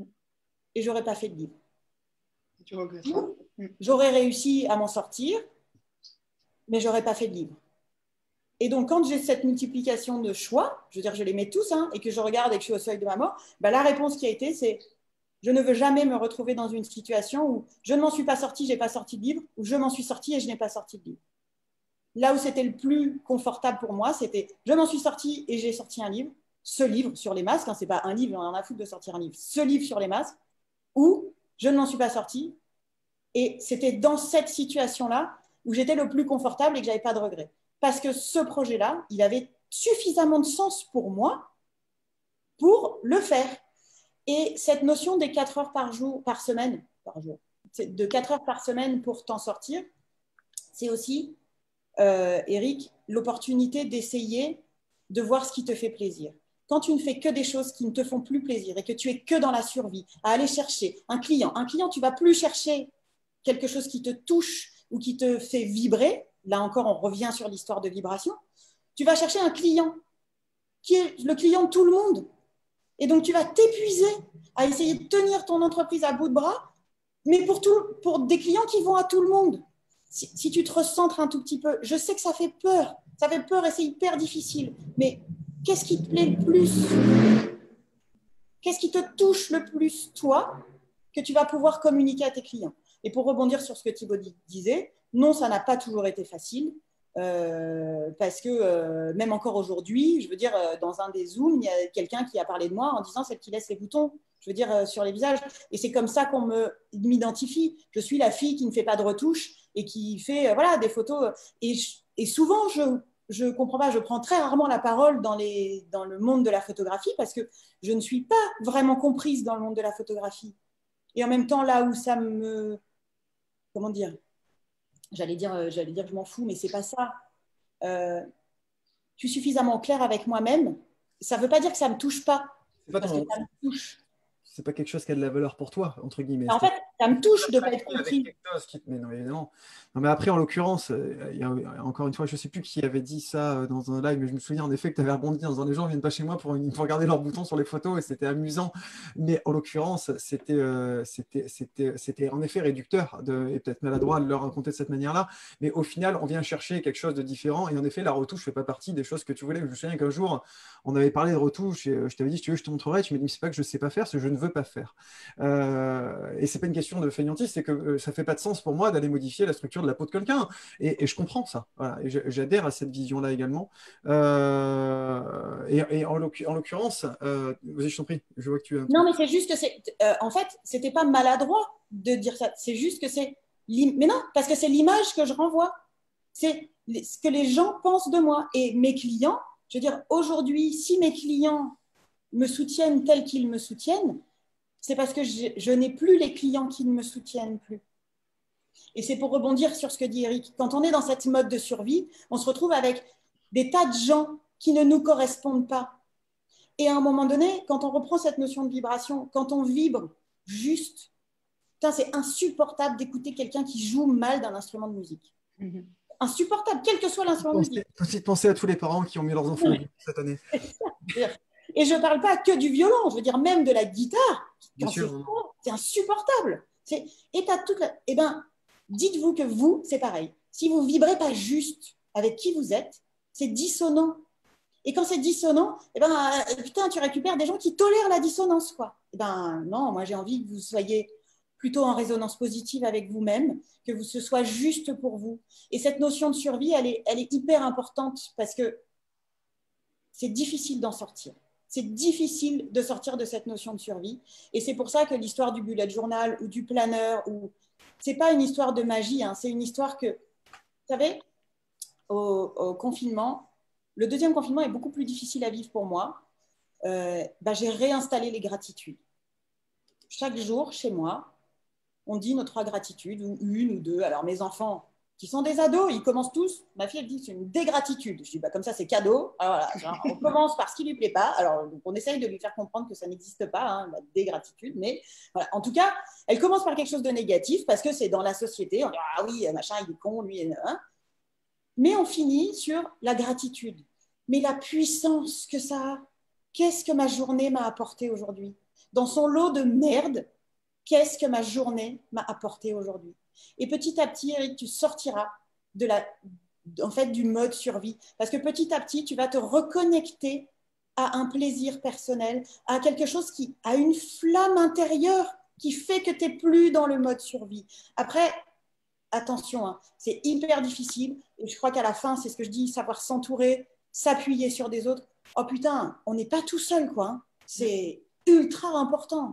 et j'aurais pas fait de livre. Tu regrettes. J'aurais réussi à m'en sortir, mais j'aurais pas fait de livre. Et donc, quand j'ai cette multiplication de choix, je veux dire, je les mets tous, hein, et que je regarde et que je suis au seuil de ma mort, bah, la réponse qui a été, c'est je ne veux jamais me retrouver dans une situation où je ne m'en suis pas sortie, je n'ai pas sorti de livre, ou je m'en suis sortie et je n'ai pas sorti de livre. Là où c'était le plus confortable pour moi, c'était je m'en suis sortie et j'ai sorti un livre, ce livre sur les masques, hein, ce n'est pas un livre, on en a foutu de sortir un livre, ce livre sur les masques, ou je ne m'en suis pas sortie. Et c'était dans cette situation-là où j'étais le plus confortable et que je n'avais pas de regrets. Parce que ce projet-là, il avait suffisamment de sens pour moi pour le faire. Et cette notion des quatre heures par jour, par semaine, par jour, de quatre heures par semaine pour t'en sortir, c'est aussi, euh, Eric, l'opportunité d'essayer de voir ce qui te fait plaisir. Quand tu ne fais que des choses qui ne te font plus plaisir et que tu es que dans la survie, à aller chercher un client, un client, tu ne vas plus chercher quelque chose qui te touche ou qui te fait vibrer. Là encore, on revient sur l'histoire de vibration. Tu vas chercher un client qui est le client de tout le monde. Et donc, tu vas t'épuiser à essayer de tenir ton entreprise à bout de bras, mais pour, tout, pour des clients qui vont à tout le monde. Si, si tu te recentres un tout petit peu, je sais que ça fait peur. Ça fait peur et c'est hyper difficile. Mais qu'est-ce qui te plaît le plus? Qu'est-ce qui te touche le plus, toi, que tu vas pouvoir communiquer à tes clients? Et pour rebondir sur ce que Thibaut disait, non, ça n'a pas toujours été facile. Euh, parce que euh, même encore aujourd'hui, je veux dire, euh, dans un des Zooms, il y a quelqu'un qui a parlé de moi en disant celle qui laisse les boutons, je veux dire, euh, sur les visages. Et c'est comme ça qu'on me, m'identifie. Je suis la fille qui ne fait pas de retouches et qui fait euh, voilà, des photos. Et, je, et souvent, je ne comprends pas, je prends très rarement la parole dans, les, dans le monde de la photographie parce que je ne suis pas vraiment comprise dans le monde de la photographie. Et en même temps, là où ça me... Comment dire? J'allais dire, euh, j'allais dire que je m'en fous, mais c'est pas ça. Euh, je suis suffisamment claire avec moi-même. Ça ne veut pas dire que ça ne me touche pas. C'est pas, parce ton... que ça me touche. C'est pas quelque chose qui a de la valeur pour toi, entre guillemets. En fait, ça me touche de ne pas être compris. Qui... Mais non, évidemment. Non, mais après, en l'occurrence, il y a, encore une fois, je ne sais plus qui avait dit ça dans un live, mais je me souviens en effet que tu avais rebondi en disant les gens ne viennent pas chez moi pour, pour regarder leurs boutons sur les photos et c'était amusant. Mais en l'occurrence, c'était, euh, c'était, c'était, c'était en effet réducteur de, et peut-être maladroit de leur raconter de cette manière-là. Mais au final, on vient chercher quelque chose de différent et en effet, la retouche ne fait pas partie des choses que tu voulais. Je me souviens qu'un jour, on avait parlé de retouche et je t'avais dit, si tu veux, je te montrerai. Tu m'as dit, c'est pas que je ne sais pas faire, c'est que je ne veux pas faire. Euh, et c'est pas une question de fainéantise, c'est que euh, ça fait pas de sens pour moi d'aller modifier la structure de la peau de quelqu'un. Et, et je comprends ça. Voilà. Et j'adhère à cette vision-là également. Euh, et, et en l'occurrence, euh, vas-y, je t'en prie. Je vois que tu as. Non, mais c'est juste que c'est. Euh, en fait, c'était pas maladroit de dire ça. C'est juste que c'est. Mais non, parce que c'est l'image que je renvoie. C'est ce que les gens pensent de moi. Et mes clients, je veux dire, aujourd'hui, si mes clients me soutiennent tels qu'ils me soutiennent, c'est parce que je, je n'ai plus les clients qui ne me soutiennent plus. Et c'est pour rebondir sur ce que dit Eric. Quand on est dans cette mode de survie, on se retrouve avec des tas de gens qui ne nous correspondent pas. Et à un moment donné, quand on reprend cette notion de vibration, quand on vibre juste, c'est insupportable d'écouter quelqu'un qui joue mal d'un instrument de musique. Mm-hmm. Insupportable, quel que soit l'instrument de musique. Faut aussi penser à tous les parents qui ont mis leurs enfants cette année. Et je ne parle pas que du violon, je veux dire même de la guitare. C'est insupportable. Et t'as toute la... Eh bien, dites-vous que vous, c'est pareil. Si vous ne vibrez pas juste avec qui vous êtes, c'est dissonant. Et quand c'est dissonant, eh ben, euh, putain, tu récupères des gens qui tolèrent la dissonance, quoi. Eh ben, non, moi j'ai envie que vous soyez plutôt en résonance positive avec vous-même, que vous, ce soit juste pour vous. Et cette notion de survie, elle est, elle est hyper importante parce que c'est difficile d'en sortir. C'est difficile de sortir de cette notion de survie. Et c'est pour ça que l'histoire du bullet journal ou du planeur ou c'est pas une histoire de magie, hein, c'est une histoire que, vous savez, au, au confinement, le deuxième confinement est beaucoup plus difficile à vivre pour moi. Euh, bah, j'ai réinstallé les gratitudes. Chaque jour, chez moi, on dit nos trois gratitudes, ou une ou deux. Alors, mes enfants, qui sont des ados, ils commencent tous. Ma fille, elle dit c'est une dégratitude. Je dis bah, comme ça, c'est cadeau. Alors, voilà, genre, on commence par ce qui ne lui plaît pas. Alors, donc, on essaye de lui faire comprendre que ça n'existe pas, hein, la dégratitude. Mais voilà. En tout cas, elle commence par quelque chose de négatif parce que c'est dans la société. On dit ah oui, machin, il est con, lui. Hein. Mais on finit sur la gratitude. Mais la puissance que ça a. Qu'est-ce que ma journée m'a apporté aujourd'hui? Dans son lot de merde, qu'est-ce que ma journée m'a apporté aujourd'hui? Et petit à petit, Eric, tu sortiras de la, en fait, du mode survie. Parce que petit à petit, tu vas te reconnecter à un plaisir personnel, à quelque chose qui a une flamme intérieure qui fait que tu n'es plus dans le mode survie. Après, attention, hein, c'est hyper difficile. Et je crois qu'à la fin, c'est ce que je dis, savoir s'entourer, s'appuyer sur des autres. Oh putain, on n'est pas tout seul, quoi. Hein. C'est ultra important.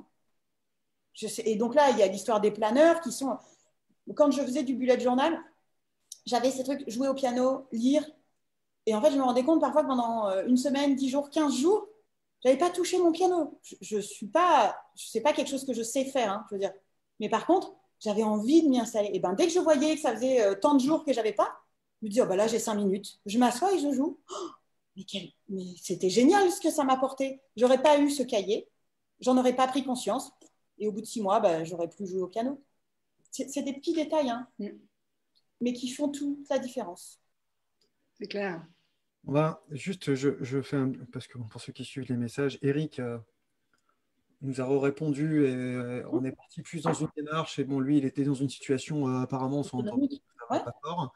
Je sais, et donc là, il y a l'histoire des planeurs qui sont... Quand je faisais du bullet journal, j'avais ces trucs, jouer au piano, lire. Et en fait, je me rendais compte parfois que pendant une semaine, dix jours, quinze jours, je n'avais pas touché mon piano. Je ne suis pas... C'est pas quelque chose que je sais faire, hein, je veux dire. Mais par contre, j'avais envie de m'y installer. Et ben, dès que je voyais que ça faisait euh, tant de jours que je n'avais pas, je me dis, oh, ben là, j'ai cinq minutes. Je m'assois et je joue. Oh, mais, quel... mais c'était génial ce que ça m'apportait. Je n'aurais pas eu ce cahier. J'en aurais pas pris conscience. Et au bout de six mois, ben, j'aurais plus joué au piano. C'est des petits détails, hein, mm. mais qui font toute la différence. C'est clair. On va juste, je, je fais un, parce que pour ceux qui suivent les messages, Eric euh, nous a répondu et euh, on est parti plus dans une démarche. Et bon, lui, il était dans une situation euh, apparemment sans ouais. pas fort.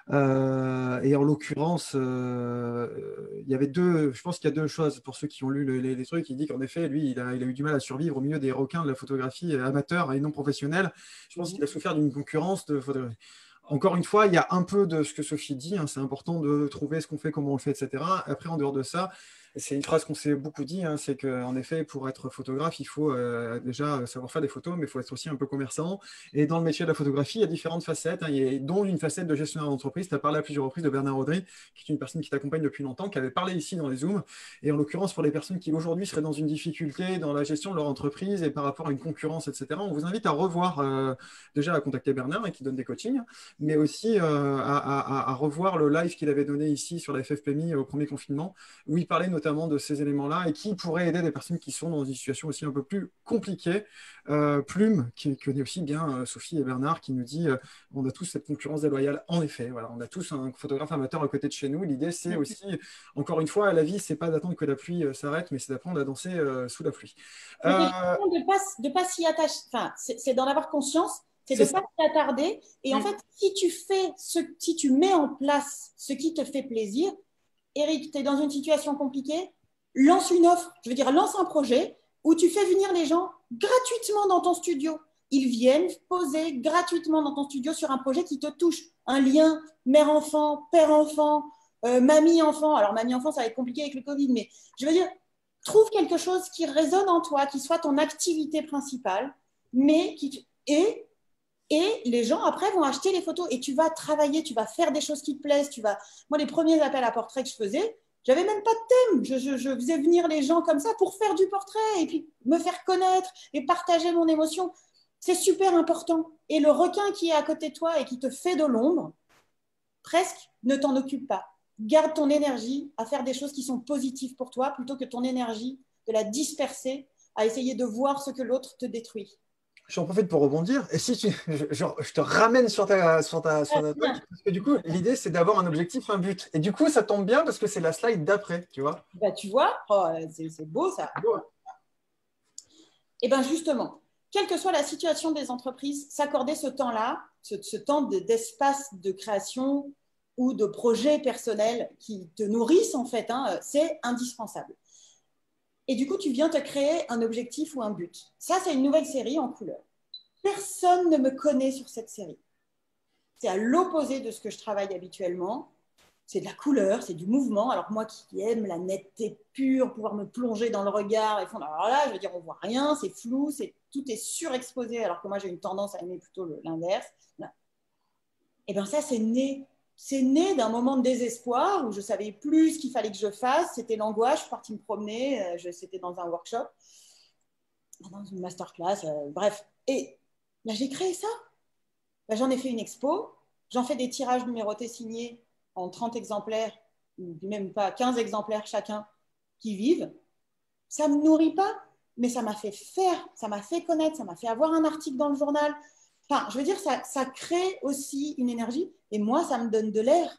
Euh, et en l'occurrence, euh, il y avait deux, je pense qu'il y a deux choses pour ceux qui ont lu le, les, les trucs. Il dit qu'en effet, lui, il a, il a eu du mal à survivre au milieu des requins de la photographie amateur et non professionnelle. Je pense mmh. qu'il a souffert d'une concurrence de photographie. Encore une fois, il y a un peu de ce que Sophie dit, hein, c'est important de trouver ce qu'on fait, comment on le fait, et cetera. Après, en dehors de ça, c'est une phrase qu'on s'est beaucoup dit, hein, c'est qu'en effet, pour être photographe, il faut euh, déjà savoir faire des photos, mais il faut être aussi un peu commerçant. Et dans le métier de la photographie, il y a différentes facettes, hein, il y a, dont une facette de gestionnaire d'entreprise. Tu as parlé à plusieurs reprises de Bernard Audry, qui est une personne qui t'accompagne depuis longtemps, qui avait parlé ici dans les Zooms. Et en l'occurrence, pour les personnes qui aujourd'hui seraient dans une difficulté dans la gestion de leur entreprise et par rapport à une concurrence, et cetera, on vous invite à revoir, euh, déjà à contacter Bernard, hein, qui donne des coachings, mais aussi euh, à, à, à revoir le live qu'il avait donné ici sur la F F P M I au premier confinement, où il parlait notamment de ces éléments-là et qui pourraient aider des personnes qui sont dans une situation aussi un peu plus compliquée. Euh, Plume, qui connaît aussi bien euh, Sophie et Bernard, qui nous dit euh, on a tous cette concurrence déloyale. En effet, voilà, on a tous un photographe amateur à côté de chez nous. L'idée, c'est aussi, encore une fois, la vie, c'est pas d'attendre que la pluie euh, s'arrête, mais c'est d'apprendre à danser euh, sous la pluie. Euh... De ne pas, de pas s'y attacher, enfin, c'est d'en avoir conscience. C'est de ne pas s'y attarder. Et mmh. en fait, si tu fais ce, si tu mets en place ce qui te fait plaisir, Eric, tu es dans une situation compliquée, lance une offre, je veux dire, lance un projet où tu fais venir les gens gratuitement dans ton studio. Ils viennent poser gratuitement dans ton studio sur un projet qui te touche. Un lien mère-enfant, père-enfant, euh, mamie-enfant. Alors, mamie-enfant, ça va être compliqué avec le Covid, mais je veux dire, trouve quelque chose qui résonne en toi, qui soit ton activité principale, mais qui... Et... Et les gens, après, vont acheter les photos et tu vas travailler, tu vas faire des choses qui te plaisent. Tu vas... Moi, les premiers appels à portrait que je faisais, j'avais même pas de thème. Je, je, je faisais venir les gens comme ça pour faire du portrait et puis me faire connaître et partager mon émotion. C'est super important. Et le requin qui est à côté de toi et qui te fait de l'ombre, presque, ne t'en occupe pas. Garde ton énergie à faire des choses qui sont positives pour toi plutôt que ton énergie de la disperser à essayer de voir ce que l'autre te détruit. J'en profite pour rebondir. Et si tu, je, je, je te ramène sur ta, sur ta, sur ta truc, parce que du coup, l'idée, c'est d'avoir un objectif, un but. Et du coup, ça tombe bien parce que c'est la slide d'après, tu vois. Bah, tu vois, oh, c'est beau ça. Beau. Et bien justement, quelle que soit la situation des entreprises, s'accorder ce temps-là, ce, ce temps d'espace de création ou de projet personnel qui te nourrissent en fait, hein, c'est indispensable. Et du coup, tu viens te créer un objectif ou un but. Ça, c'est une nouvelle série en couleur. Personne ne me connaît sur cette série. C'est à l'opposé de ce que je travaille habituellement. c'est de la couleur, c'est du mouvement. Alors moi qui aime la netteté pure, pouvoir me plonger dans le regard, et fond, alors là, je veux dire, on voit rien, c'est flou, c'est, tout est surexposé, alors que moi j'ai une tendance à aimer plutôt l'inverse. Et bien ça, c'est né. C'est né d'un moment de désespoir où je ne savais plus ce qu'il fallait que je fasse. C'était l'angoisse, je suis partie me promener, je, c'était dans un workshop, dans une masterclass, euh, bref. Et ben, j'ai créé ça. Ben, j'en ai fait une expo, j'en fais des tirages numérotés signés en trente exemplaires, ou même pas quinze exemplaires chacun, qui vivent. Ça ne me nourrit pas, mais ça m'a fait faire, ça m'a fait connaître, ça m'a fait avoir un article dans le journal. Enfin, je veux dire, ça, ça crée aussi une énergie, et moi, ça me donne de l'air.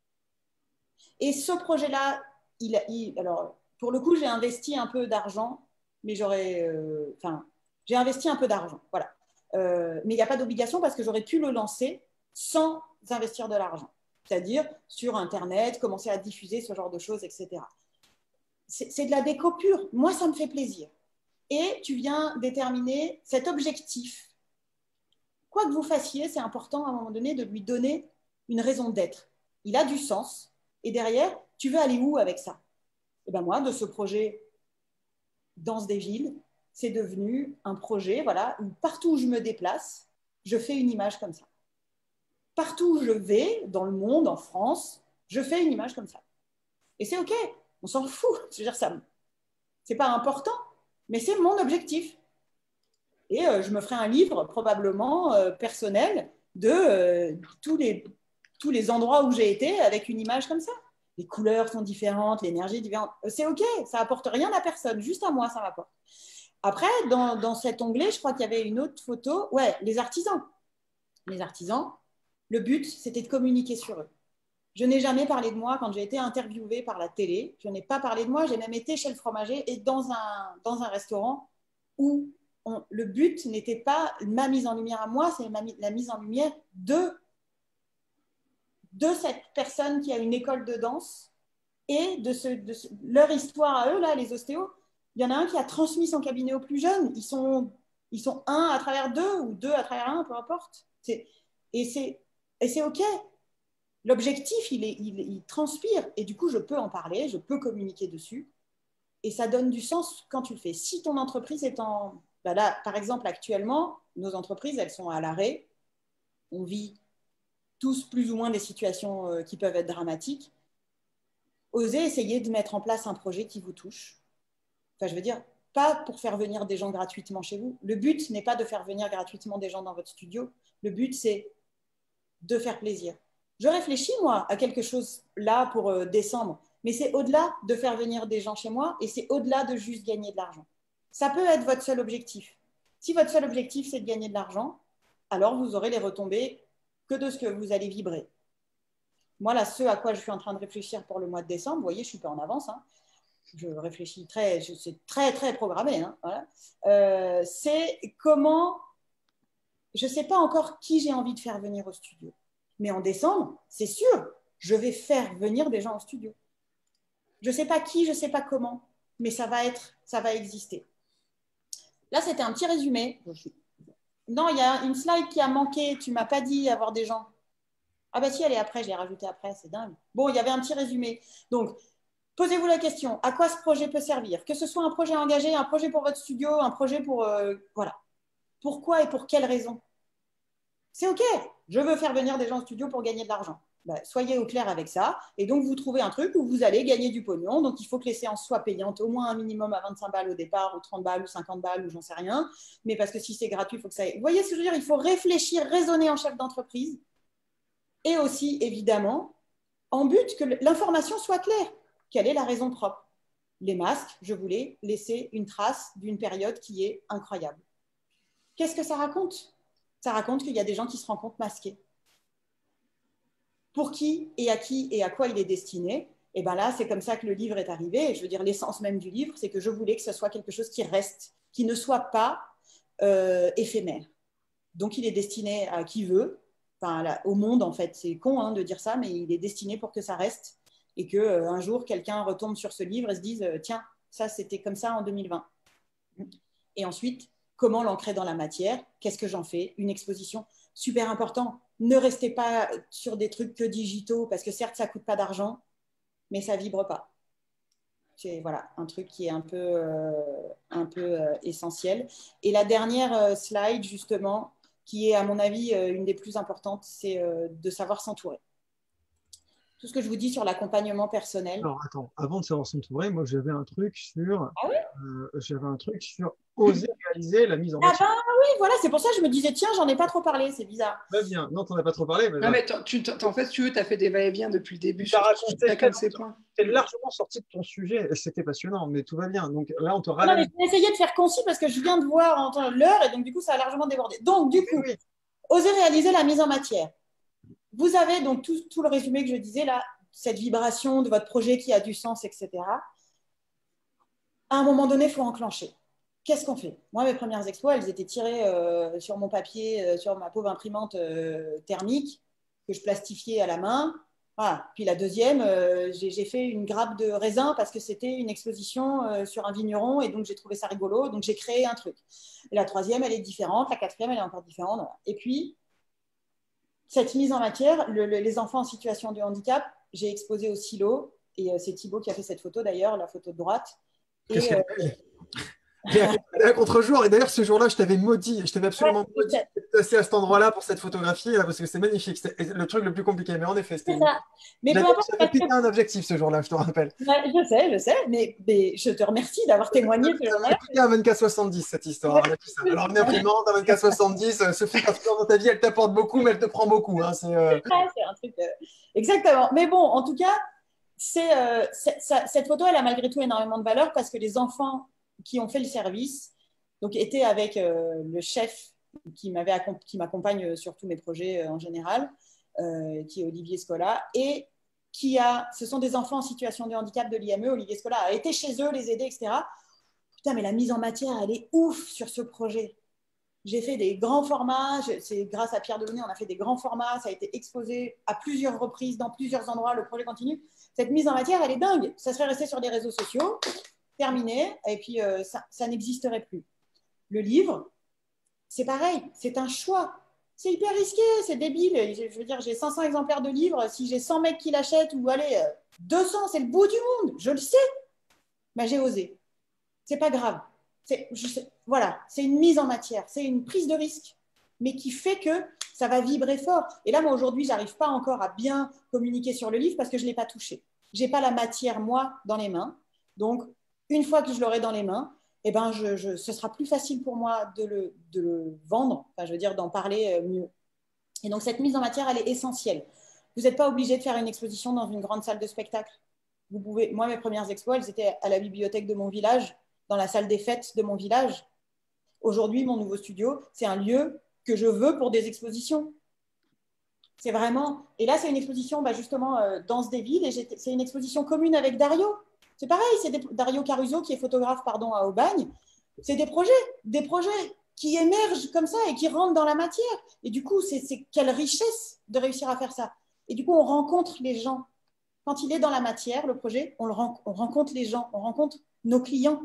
Et ce projet-là, il, il, alors, pour le coup, j'ai investi un peu d'argent, mais j'aurais, euh, enfin, j'ai investi un peu d'argent, voilà. Euh, mais il n'y a pas d'obligation parce que j'aurais pu le lancer sans investir de l'argent, c'est-à-dire sur Internet, commencer à diffuser ce genre de choses, et cetera. C'est, c'est de la déco pure. Moi, ça me fait plaisir. Et tu viens déterminer cet objectif. Quoi que vous fassiez, c'est important à un moment donné de lui donner une raison d'être. Il a du sens. Et derrière, tu veux aller où avec ça? Et ben moi, de ce projet Danse des villes, c'est devenu un projet, voilà, où partout où je me déplace, je fais une image comme ça. Partout où je vais, dans le monde, en France, je fais une image comme ça. Et c'est OK, on s'en fout. Je veux dire, ça, c'est pas important, mais c'est mon objectif. Et euh, je me ferai un livre probablement euh, personnel de euh, tous, les, tous les endroits où j'ai été avec une image comme ça. Les couleurs sont différentes, l'énergie est différente. C'est OK, ça apporte rien à personne, juste à moi, ça m'apporte. Après, dans, dans cet onglet, je crois qu'il y avait une autre photo. Ouais, les artisans. Les artisans, le but, c'était de communiquer sur eux. Je n'ai jamais parlé de moi quand j'ai été interviewée par la télé. Je n'ai pas parlé de moi, j'ai même été chez le fromager et dans un, dans un restaurant où on, le but n'était pas ma mise en lumière à moi, c'est ma, la mise en lumière de, de cette personne qui a une école de danse et de, ce, de ce, leur histoire à eux, là, les ostéos. Il y en a un qui a transmis son cabinet aux plus jeunes. Ils sont, ils sont un à travers deux ou deux à travers un, peu importe. C'est, et, c'est, et c'est OK. L'objectif, il, est, il, il transpire. Et du coup, je peux en parler, je peux communiquer dessus. Et ça donne du sens quand tu le fais. Si ton entreprise est en... Ben là, par exemple, actuellement, nos entreprises, elles sont à l'arrêt. On vit tous plus ou moins des situations euh, qui peuvent être dramatiques. Osez essayer de mettre en place un projet qui vous touche. Enfin, je veux dire, pas pour faire venir des gens gratuitement chez vous. Le but n'est pas de faire venir gratuitement des gens dans votre studio. Le but, c'est de faire plaisir. Je réfléchis, moi, à quelque chose là pour euh, décembre, mais c'est au-delà de faire venir des gens chez moi et c'est au-delà de juste gagner de l'argent. Ça peut être votre seul objectif. Si votre seul objectif, c'est de gagner de l'argent, alors vous aurez les retombées que de ce que vous allez vibrer. Moi, là, ce à quoi je suis en train de réfléchir pour le mois de décembre, vous voyez, je ne suis pas en avance, hein. Je réfléchis très, c'est très, très programmé, hein, voilà. euh, c'est comment, je ne sais pas encore qui j'ai envie de faire venir au studio. Mais en décembre, c'est sûr, je vais faire venir des gens au studio. Je ne sais pas qui, je ne sais pas comment, mais ça va être, ça va exister. Là, c'était un petit résumé. Non, il y a une slide qui a manqué. Tu ne m'as pas dit avoir des gens. Ah bah si, elle est après, je l'ai rajoutée après, c'est dingue. Bon, il y avait un petit résumé. Donc, posez-vous la question, à quoi ce projet peut servir? Que ce soit un projet engagé, un projet pour votre studio, un projet pour... Euh, voilà. Pourquoi et pour quelles raisons? C'est OK, je veux faire venir des gens au studio pour gagner de l'argent. Ben, soyez au clair avec ça. Et donc, vous trouvez un truc où vous allez gagner du pognon. Donc, il faut que les séances soient payantes, au moins un minimum à vingt-cinq balles au départ, ou trente balles, ou cinquante balles, ou j'en sais rien. Mais parce que si c'est gratuit, il faut que ça... Vous voyez ce que je veux dire? Il faut réfléchir, raisonner en chef d'entreprise. Et aussi, évidemment, en but que l'information soit claire. Quelle est la raison propre? Les masques, je voulais laisser une trace d'une période qui est incroyable. Qu'est-ce que ça raconte? Ça raconte qu'il y a des gens qui se rencontrent masqués. Pour qui et à qui et à quoi il est destiné? Et bien là, c'est comme ça que le livre est arrivé. Et je veux dire, l'essence même du livre, c'est que je voulais que ce soit quelque chose qui reste, qui ne soit pas euh, éphémère. Donc, il est destiné à qui veut, enfin, là, au monde, en fait. C'est con hein, de dire ça, mais il est destiné pour que ça reste et qu'un euh, jour, quelqu'un retombe sur ce livre et se dise euh, « Tiens, ça, c'était comme ça en deux mille vingt. » Et ensuite, comment l'ancrer dans la matière? Qu'est-ce que j'en fais? Une exposition, super important. ne restez pas sur des trucs que digitaux, parce que certes, ça ne coûte pas d'argent, mais ça ne vibre pas. C'est voilà, un truc qui est un peu, euh, un peu euh, essentiel. Et la dernière euh, slide, justement, qui est, à mon avis, euh, une des plus importantes, c'est euh, de savoir s'entourer. Tout ce que je vous dis sur l'accompagnement personnel. Alors, attends, avant de savoir s'entourer, moi, j'avais un truc sur, ah oui euh, j'avais un truc sur oser réaliser la mise en ah matière. ben oui, voilà, c'est pour ça que je me disais, tiens, j'en ai pas trop parlé, c'est bizarre. Très bien. Non, tu n'en as pas trop parlé. Mais non, mais tu, en fait, tu as fait des va-et-vient depuis le début sur chacun de ces points. Tu es largement sorti de ton sujet. C'était passionnant, mais tout va bien. Donc là, on te ramène. Non, mais j'ai essayé de faire concis parce que je viens de voir l'heure et donc, du coup, ça a largement débordé. Donc, du coup, oui, oui. Oser réaliser la mise en matière. Vous avez donc tout, tout le résumé que je disais là, cette vibration de votre projet qui a du sens, et cetera. À un moment donné, il faut enclencher. Qu'est-ce qu'on fait? Moi, mes premières expos, elles étaient tirées euh, sur mon papier, euh, sur ma pauvre imprimante euh, thermique que je plastifiais à la main. Voilà. Puis la deuxième, euh, j'ai fait une grappe de raisin parce que c'était une exposition euh, sur un vigneron et donc j'ai trouvé ça rigolo, donc j'ai créé un truc. Et la troisième, elle est différente, la quatrième, elle est encore différente. Voilà. Et puis, cette mise en matière, le, le, les enfants en situation de handicap, j'ai exposé au silo et euh, c'est Thibaut qui a fait cette photo d'ailleurs, la photo de droite. Et, euh, à contre-jour, et d'ailleurs ce jour-là je t'avais maudit, je t'avais absolument ouais, maudit de passer à cet endroit-là pour cette photographie là, parce que c'est magnifique, c'était le truc le plus compliqué, mais en effet c'était ça. Mais j'avais pété un objectif ce jour-là, je te rappelle. Ouais, je sais, je sais, mais, mais je te remercie d'avoir témoigné ce jour-là. C'était un vingt-quatre soixante-dix cette histoire, ouais. Ça. Alors une imprimante, un vingt-quatre soixante-dix, Sophie, quand tu dans ta vie elle t'apporte beaucoup, mais elle te prend beaucoup. Hein, c'est euh... ouais, un truc, euh... exactement, mais bon, en tout cas, c'est, euh, ça, cette photo elle a malgré tout énormément de valeur parce que les enfants qui ont fait le service donc, étaient avec euh, le chef qui m'accompagne sur tous mes projets euh, en général, euh, qui est Olivier Scola, et qui a, ce sont des enfants en situation de handicap de l'I M E. Olivier Scola a été chez eux, les aider, et cetera. Putain, mais la mise en matière, elle est ouf sur ce projet. J'ai fait des grands formats, c'est grâce à Pierre Delaunay, on a fait des grands formats, ça a été exposé à plusieurs reprises, dans plusieurs endroits, le projet continue. Cette mise en matière, elle est dingue. Ça serait resté sur des réseaux sociaux, terminé, et puis euh, ça, ça n'existerait plus. Le livre, c'est pareil, c'est un choix. C'est hyper risqué, c'est débile. Je veux dire, j'ai cinq cents exemplaires de livres. Si j'ai cent mecs qui l'achètent, ou allez, deux cents, c'est le bout du monde. Je le sais. Mais j'ai osé. C'est pas grave. Je sais, voilà, c'est une mise en matière. C'est une prise de risque, mais qui fait que ça va vibrer fort. Et là, moi, aujourd'hui, j'arrive pas encore à bien communiquer sur le livre parce que je l'ai pas touché. J'ai pas la matière, moi, dans les mains. Donc, une fois que je l'aurai dans les mains, eh ben, je, je, ce sera plus facile pour moi de le, de le vendre, enfin, je veux dire d'en parler mieux. Et donc, cette mise en matière, elle est essentielle. Vous n'êtes pas obligé de faire une exposition dans une grande salle de spectacle. Vous pouvez, moi, mes premières expos, elles étaient à la bibliothèque de mon village, dans la salle des fêtes de mon village. Aujourd'hui, mon nouveau studio, c'est un lieu que je veux pour des expositions. C'est vraiment... Et là, c'est une exposition, bah, justement, euh, Danse des villes, et c'est une exposition commune avec Dario. C'est pareil, c'est Dario Caruso qui est photographe pardon, à Aubagne. C'est des projets, des projets qui émergent comme ça et qui rentrent dans la matière. Et du coup, c'est quelle richesse de réussir à faire ça. Et du coup, on rencontre les gens. Quand il est dans la matière, le projet, on, le ren on rencontre les gens, on rencontre nos clients,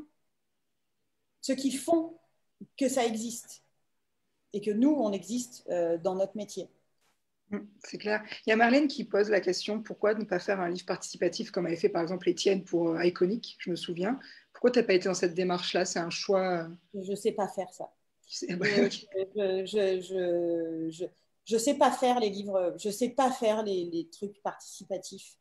ceux qui font que ça existe et que nous, on existe euh, dans notre métier. C'est clair. Il y a Marlène qui pose la question, pourquoi ne pas faire un livre participatif comme avait fait par exemple Étienne pour euh, Iconic, je me souviens. Pourquoi tu n'as pas été dans cette démarche-là? C'est un choix... Je ne sais pas faire ça. Je ne je, je, je, je sais pas faire les livres, je ne sais pas faire les, les trucs participatifs.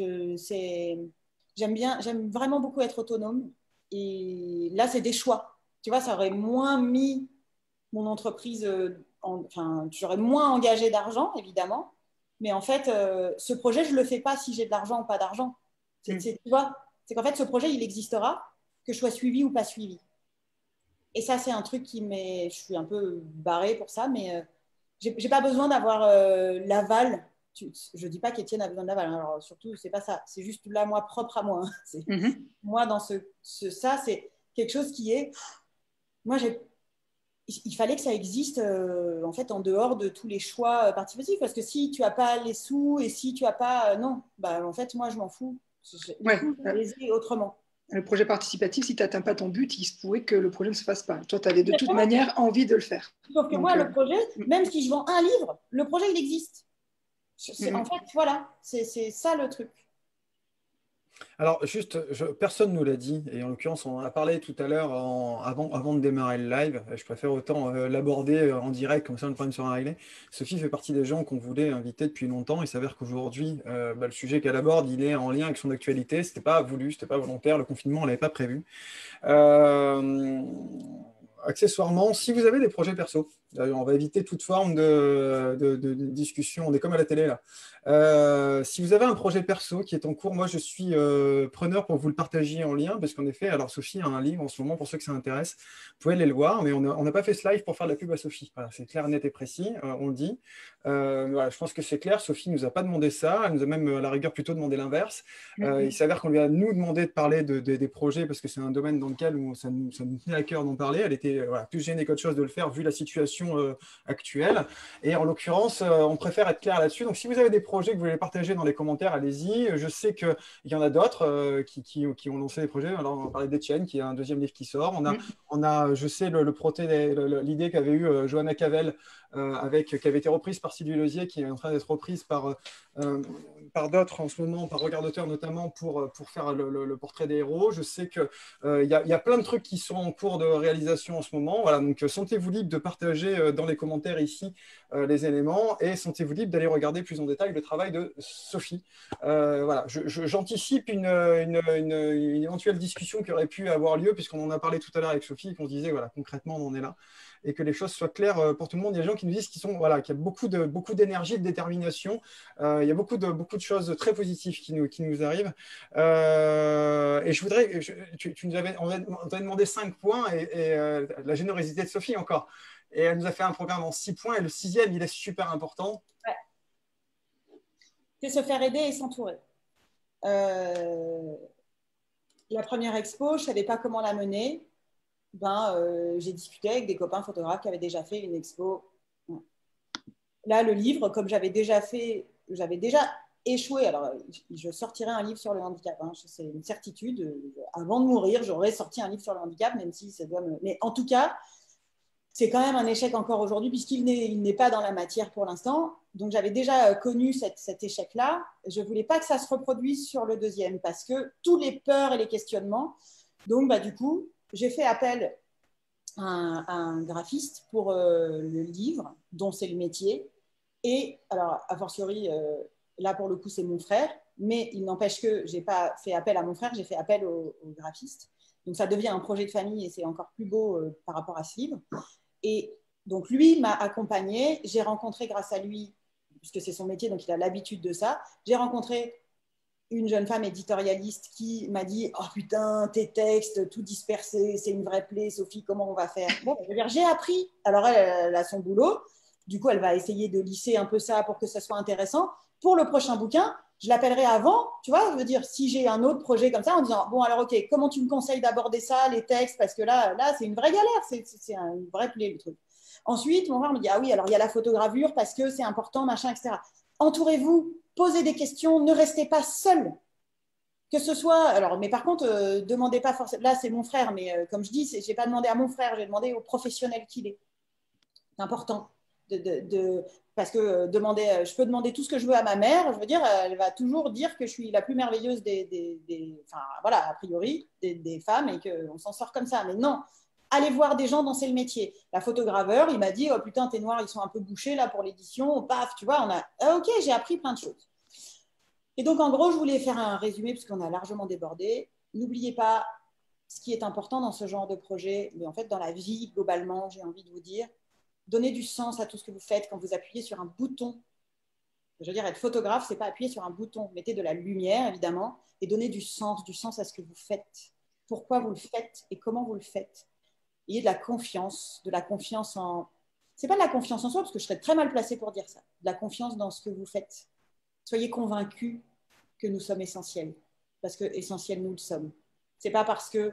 J'aime bien, j'aime vraiment beaucoup être autonome. Et là, c'est des choix. Tu vois, ça aurait moins mis mon entreprise... Euh, En, enfin, j'aurais moins engagé d'argent, évidemment. Mais en fait, euh, ce projet, je ne le fais pas si j'ai de l'argent ou pas d'argent. C'est, c'est, tu vois, c'est qu'en fait, ce projet, il existera, que je sois suivie ou pas suivie. Et ça, c'est un truc qui m'est... Je suis un peu barrée pour ça, mais euh, j'ai, j'ai pas besoin d'avoir euh, l'aval. Tu, je ne dis pas qu'Étienne a besoin de l'aval. Alors, surtout, c'est pas ça. C'est juste là, moi, propre à moi. Hein. C'est, mm-hmm. Moi, dans ce, ce... Ça, c'est quelque chose qui est... Moi, j'ai... il fallait que ça existe euh, en fait en dehors de tous les choix participatifs parce que si tu n'as pas les sous et si tu n'as pas euh, non bah en fait moi je m'en fous je, ouais. je les ai autrement Le projet participatif, si tu n'atteins pas ton but, il se pourrait que le projet ne se fasse pas. Toi, tu avais de toute manière envie de le faire. Sauf que Donc, moi, euh... le projet, même si je vends un livre, le projet, il existe. C'est, en fait, voilà, c'est ça le truc. Alors, juste, je, personne ne nous l'a dit, et en l'occurrence, on en a parlé tout à l'heure avant, avant de démarrer le live. Je préfère autant euh, l'aborder en direct, comme ça le problème sera réglé. Sophie fait partie des gens qu'on voulait inviter depuis longtemps. Il s'avère qu'aujourd'hui, euh, bah, le sujet qu'elle aborde, il est en lien avec son actualité. C'était pas voulu, c'était pas volontaire. Le confinement, on l'avait pas prévu. Euh, accessoirement, si vous avez des projets perso, on va éviter toute forme de, de, de, de discussion. On est comme à la télé là. Euh, si vous avez un projet perso qui est en cours, moi je suis euh, preneur pour que vous le partagiez en lien, parce qu'en effet, alors Sophie a un livre en ce moment pour ceux que ça intéresse, vous pouvez aller le voir, mais on n'a pas fait ce live pour faire de la pub à Sophie. Voilà, c'est clair, net et précis, euh, on le dit. Euh, voilà, je pense que c'est clair, Sophie ne nous a pas demandé ça, elle nous a même à la rigueur plutôt demandé l'inverse. Euh, il s'avère qu'on lui a nous demandé de parler de, de, des projets, parce que c'est un domaine dans lequel où ça, nous, ça nous tenait à cœur d'en parler. Elle était voilà, plus gênée qu'autre chose de le faire vu la situation euh, actuelle. Et en l'occurrence, euh, on préfère être clair là-dessus. Donc si vous avez des projets que vous voulez partager dans les commentaires, allez-y. Je sais qu'il y en a d'autres euh, qui, qui, qui ont lancé des projets. Alors on va parler d'Etienne, qui a un deuxième livre qui sort. On a, mm. on a je sais, le, le proté, l'idée qu'avait eu euh, Johanna Cavell, euh, avec, qui avait été reprise par Sylvie Lezier, qui est en train d'être reprise par, euh, par d'autres en ce moment, par Regard d'auteur notamment, pour, pour faire le, le, le portrait des héros. Je sais qu'il euh, y, y a plein de trucs qui sont en cours de réalisation en ce moment. Voilà, donc sentez-vous libre de partager euh, dans les commentaires ici euh, les éléments, et sentez-vous libre d'aller regarder plus en détail le travail de Sophie. Euh, voilà, j'anticipe je, je, une, une, une, une éventuelle discussion qui aurait pu avoir lieu, puisqu'on en a parlé tout à l'heure avec Sophie, et qu'on se disait, voilà, concrètement, on en est là, et que les choses soient claires pour tout le monde. Il y a des gens qui nous disent qu'ils sont, voilà, qu'il y a beaucoup de beaucoup d'énergie, de détermination. Euh, il y a beaucoup de beaucoup de choses très positives qui nous qui nous arrivent. Euh, et je voudrais, je, tu, tu nous avais, on t'avait demandé cinq points, et, et euh, la générosité de Sophie encore. Et elle nous a fait un programme en six points, et le sixième, il est super important. Ouais. C'est se faire aider et s'entourer. Euh, la première expo, je ne savais pas comment la mener. Ben, euh, j'ai discuté avec des copains photographes qui avaient déjà fait une expo. Là, le livre, comme j'avais déjà fait, j'avais déjà échoué. Alors, je sortirai un livre sur le handicap, hein, c'est une certitude. Avant de mourir, j'aurais sorti un livre sur le handicap, même si ça doit me... Mais en tout cas, c'est quand même un échec encore aujourd'hui, puisqu'il n'est pas dans la matière pour l'instant. Donc, j'avais déjà connu cette, cet échec-là. Je ne voulais pas que ça se reproduise sur le deuxième, parce que tous les peurs et les questionnements. Donc, bah, du coup, j'ai fait appel à un, à un graphiste pour euh, le livre, dont c'est le métier. Et, alors, a fortiori, euh, là, pour le coup, c'est mon frère, mais il n'empêche que je n'ai pas fait appel à mon frère, j'ai fait appel au, au graphiste. Donc, ça devient un projet de famille, et c'est encore plus beau euh, par rapport à ce livre. Et donc, lui m'a accompagnée. J'ai rencontré, grâce à lui, puisque c'est son métier, donc il a l'habitude de ça, j'ai rencontré une jeune femme éditorialiste qui m'a dit « Oh putain, tes textes, tout dispersé, c'est une vraie plaie, Sophie, comment on va faire ?» Bon, je veux dire, j'ai appris. Alors, elle, elle a son boulot. Du coup, elle va essayer de lisser un peu ça pour que ça soit intéressant. Pour le prochain bouquin, je l'appellerai avant, tu vois, je veux dire, si j'ai un autre projet comme ça, en disant « Bon, alors, OK, comment tu me conseilles d'aborder ça, les textes ?» Parce que là, là c'est une vraie galère, c'est une vraie plaie, le truc. Ensuite, mon frère me dit « Ah oui, alors, il y a la photogravure parce que c'est important, machin, et cetera » Entourez-vous, posez des questions, ne restez pas seul. Que ce soit, alors, mais par contre, euh, demandez pas forcément, là c'est mon frère, mais euh, comme je dis, je n'ai pas demandé à mon frère, j'ai demandé au professionnel qu'il est. C'est important. De, de, de, parce que euh, demander, je peux demander tout ce que je veux à ma mère, je veux dire, elle va toujours dire que je suis la plus merveilleuse des, des, des enfin voilà, a priori, des, des femmes et qu'on s'en sort comme ça. Mais non, allez voir des gens dont c'est le métier. La photograveur, il m'a dit, oh putain, tes noirs, ils sont un peu bouchés là pour l'édition, paf, tu vois, on a, ah, ok, j'ai appris plein de choses. Et donc, en gros, je voulais faire un résumé puisqu'on a largement débordé. N'oubliez pas ce qui est important dans ce genre de projet, mais en fait, dans la vie, globalement, j'ai envie de vous dire, donnez du sens à tout ce que vous faites quand vous appuyez sur un bouton. Je veux dire, être photographe, ce n'est pas appuyer sur un bouton. Mettez de la lumière, évidemment, et donnez du sens, du sens à ce que vous faites. Pourquoi vous le faites et comment vous le faites. Ayez de la confiance, de la confiance en... Ce n'est pas de la confiance en soi, parce que je serais très mal placée pour dire ça. De la confiance dans ce que vous faites. Soyez convaincus que nous sommes essentiels, parce que essentiels, nous le sommes. Ce n'est pas parce que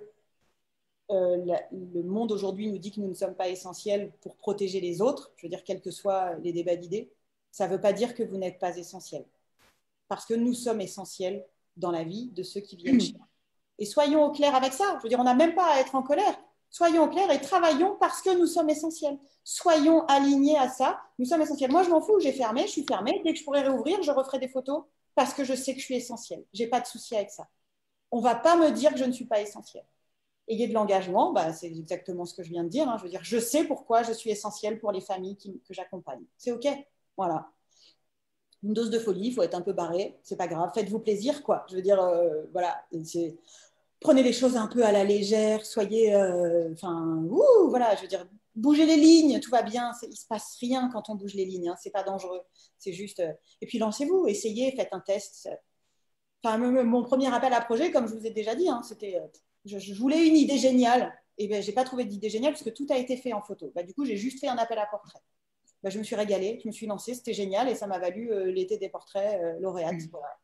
euh, la, le monde aujourd'hui nous dit que nous ne sommes pas essentiels pour protéger les autres, je veux dire, quels que soient les débats d'idées, ça ne veut pas dire que vous n'êtes pas essentiels. Parce que nous sommes essentiels dans la vie de ceux qui viennent chez nous. Et soyons au clair avec ça. Je veux dire, on n'a même pas à être en colère. Soyons au clair et travaillons parce que nous sommes essentiels. Soyons alignés à ça. Nous sommes essentiels. Moi, je m'en fous. J'ai fermé, je suis fermée. Dès que je pourrai réouvrir, je referai des photos parce que je sais que je suis essentielle. Je n'ai pas de souci avec ça. On ne va pas me dire que je ne suis pas essentielle. Ayez de l'engagement, bah, c'est exactement ce que je viens de dire. Hein. Je veux dire, je sais pourquoi je suis essentielle pour les familles qui, que j'accompagne. C'est OK. Voilà. Une dose de folie, il faut être un peu barré. C'est pas grave. Faites-vous plaisir, quoi. Je veux dire, euh, voilà. C'est... Prenez les choses un peu à la légère. Soyez, enfin, euh, voilà. Je veux dire, bougez les lignes, tout va bien. Il ne se passe rien quand on bouge les lignes. Hein. C'est pas dangereux. C'est juste. Euh... Et puis lancez-vous, essayez, faites un test. Enfin, mon premier appel à projet, comme je vous ai déjà dit, hein, c'était, euh, je, je voulais une idée géniale. Et ben, j'ai pas trouvé d'idée géniale parce que tout a été fait en photo. Ben, du coup, j'ai juste fait un appel à portrait. Ben, je me suis régalée, je me suis lancée, c'était génial et ça m'a valu euh, l'été des portraits euh, lauréates. Mmh. Voilà.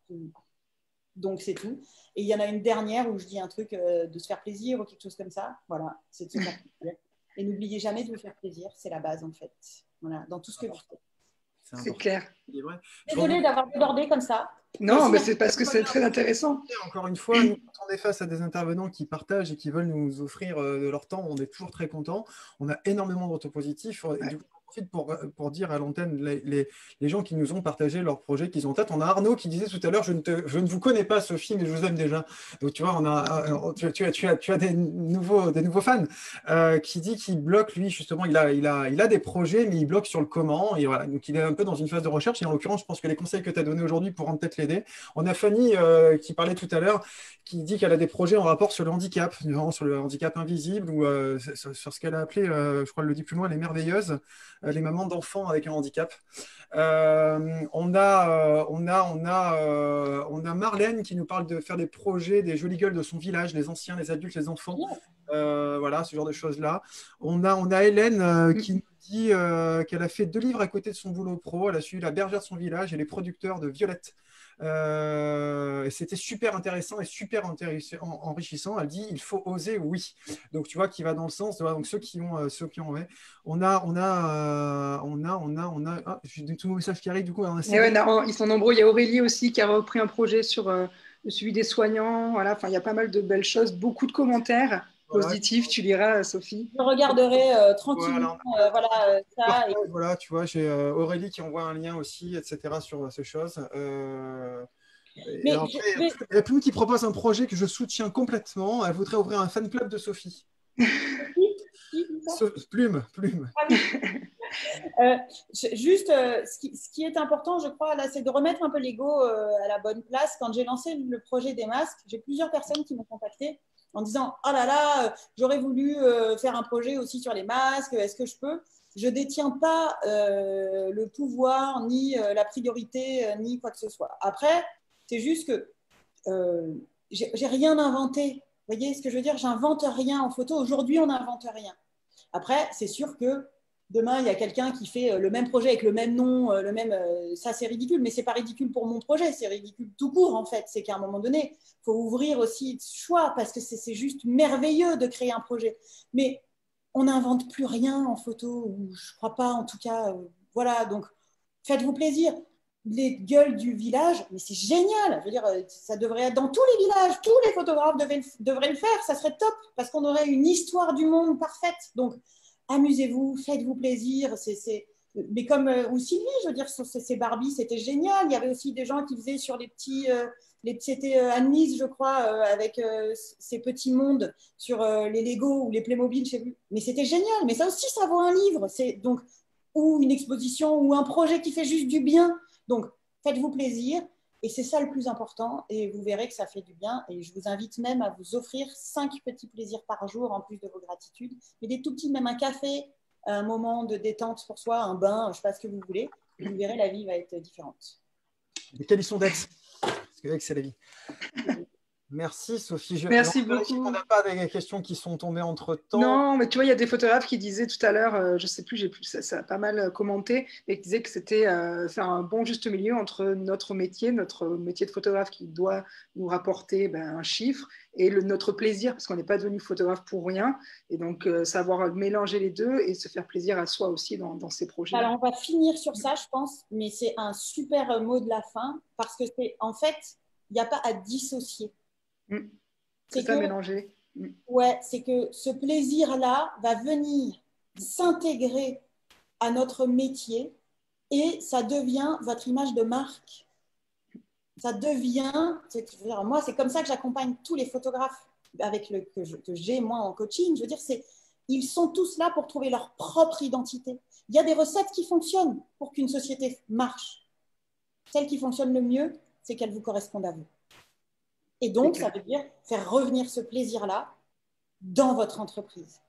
Donc, c'est tout. Et il y en a une dernière où je dis un truc euh, de se faire plaisir ou quelque chose comme ça. Voilà, c'est de se faire plaisir. Et n'oubliez jamais de vous faire plaisir, c'est la base en fait. Voilà, dans tout ce que vous faites. C'est clair. Désolée d'avoir débordé comme ça. Non, mais c'est parce que c'est très intéressant. Encore une fois, nous, quand on est face à des intervenants qui partagent et qui veulent nous offrir de leur temps, on est toujours très contents. On a énormément de retours positifs. Et du coup, j'en profite pour, pour dire à l'antenne les, les, les gens qui nous ont partagé leurs projets qu'ils ont en tête. On a Arnaud qui disait tout à l'heure, je, ne te, je ne vous connais pas, Sophie, mais je vous aime déjà. Donc, tu vois, on a, tu, tu, tu, as, tu as des nouveaux, des nouveaux fans euh, qui dit qu'il bloque, lui, justement, il a, il, a, il a des projets, mais il bloque sur le comment. Et voilà, donc il est un peu dans une phase de recherche. Et en l'occurrence, je pense que les conseils que tu as donnés aujourd'hui pourront peut-être l'aider. On a Fanny euh, qui parlait tout à l'heure, qui dit qu'elle a des projets en rapport sur le handicap, vraiment sur le handicap invisible, ou euh, sur, sur ce qu'elle a appelé, euh, je crois qu'elle le dit plus loin, les merveilleuses, euh, les mamans d'enfants avec un handicap. Euh, on, a, euh, on, a, on, a, euh, on a Marlène qui nous parle de faire des projets, des jolies gueules de son village, les anciens, les adultes, les enfants. Euh, voilà, ce genre de choses-là. On a, on a Hélène euh, qui nous dit euh, qu'elle a fait deux livres à côté de son boulot pro. Elle a suivi La bergère de son village et Les producteurs de Violette. Euh, et c'était super intéressant et super intéressant, enrichissant. Elle dit il faut oser, oui. Donc tu vois qui va dans le sens. Donc ceux qui ont, euh, ceux qui ont, ouais. On a, on a, euh, on a, on a, on a. Ah, j'ai tous nos messages qui arrivent du coup. On a ouais, non, ils sont nombreux. Il y a Aurélie aussi qui a repris un projet sur euh, le suivi des soignants. Voilà, enfin il y a pas mal de belles choses, beaucoup de commentaires. Voilà. Positif, tu liras, Sophie. Je regarderai euh, tranquillement. Voilà, euh, voilà, euh, ça, et... voilà, tu vois, j'ai euh, Aurélie qui envoie un lien aussi, et cetera sur euh, ces choses. Euh... Mais alors, après, vais... il y a Plume qui propose un projet que je soutiens complètement. Elle voudrait ouvrir un fan club de Sophie. So Plume, Plume. Ah, oui. euh, juste, euh, ce, qui, ce qui est important, je crois, là, c'est de remettre un peu l'ego euh, à la bonne place. Quand j'ai lancé le projet des masques, j'ai plusieurs personnes qui m'ont contacté en disant « Oh là là, j'aurais voulu euh, faire un projet aussi sur les masques, est-ce que je peux ?» Je ne détiens pas euh, le pouvoir, ni euh, la priorité, euh, ni quoi que ce soit. Après, c'est juste que euh, j'ai rien inventé. Vous voyez ce que je veux dire? J'invente rien en photo. Aujourd'hui, on n'invente rien. Après, c'est sûr que demain, il y a quelqu'un qui fait le même projet avec le même nom, le même, ça c'est ridicule, mais c'est pas ridicule pour mon projet, c'est ridicule tout court en fait. C'est qu'à un moment donné, il faut ouvrir aussi le choix parce que c'est juste merveilleux de créer un projet. Mais on n'invente plus rien en photo, ou je crois pas en tout cas. Euh, voilà, donc faites-vous plaisir. Les gueules du village, mais c'est génial. Je veux dire, ça devrait être dans tous les villages, tous les photographes devaient, devraient le faire, ça serait top parce qu'on aurait une histoire du monde parfaite. Donc, amusez-vous, faites-vous plaisir. C'est, c'est... Mais comme euh, ou Sylvie, je veux dire, sur ces Barbies, c'était génial. Il y avait aussi des gens qui faisaient sur les petits, euh, les, c'était euh, Anne-Lise, je crois, euh, avec euh, ces petits mondes sur euh, les Lego ou les Playmobil, je sais plus. Mais c'était génial. Mais ça aussi, ça vaut un livre. C'est donc ou une exposition ou un projet qui fait juste du bien. Donc, faites-vous plaisir. Et c'est ça le plus important. Et vous verrez que ça fait du bien. Et je vous invite même à vous offrir cinq petits plaisirs par jour en plus de vos gratitudes. Mais des tout petits, même un café, un moment de détente pour soi, un bain, je ne sais pas ce que vous voulez. Et vous verrez, la vie va être différente. Mais quels sont d'Aix? Parce que Aix, c'est la vie. Merci Sophie. Je... Merci Alors, beaucoup. On n'a pas des questions qui sont tombées entre temps. Non, mais tu vois, il y a des photographes qui disaient tout à l'heure, euh, je ne sais plus, j'ai plus, ça, ça a pas mal commenté, et qui disaient que c'était euh, faire un bon juste milieu entre notre métier, notre métier de photographe qui doit nous rapporter ben, un chiffre, et le, notre plaisir, parce qu'on n'est pas devenu photographe pour rien, et donc euh, savoir mélanger les deux et se faire plaisir à soi aussi dans, dans ces projets. Alors, on va finir sur ça, je pense, mais c'est un super mot de la fin, parce que c'est en fait, il n'y a pas à dissocier. C'est ça, mélanger. Ouais, c'est que ce plaisir-là va venir s'intégrer à notre métier et ça devient votre image de marque. Ça devient, moi, c'est comme ça que j'accompagne tous les photographes avec le, que, je, que j'ai, moi, en coaching. Je veux dire, c'est, ils sont tous là pour trouver leur propre identité. Il y a des recettes qui fonctionnent pour qu'une société marche. Celle qui fonctionne le mieux, c'est qu'elle vous corresponde à vous. Et donc, ça veut dire faire revenir ce plaisir-là dans votre entreprise.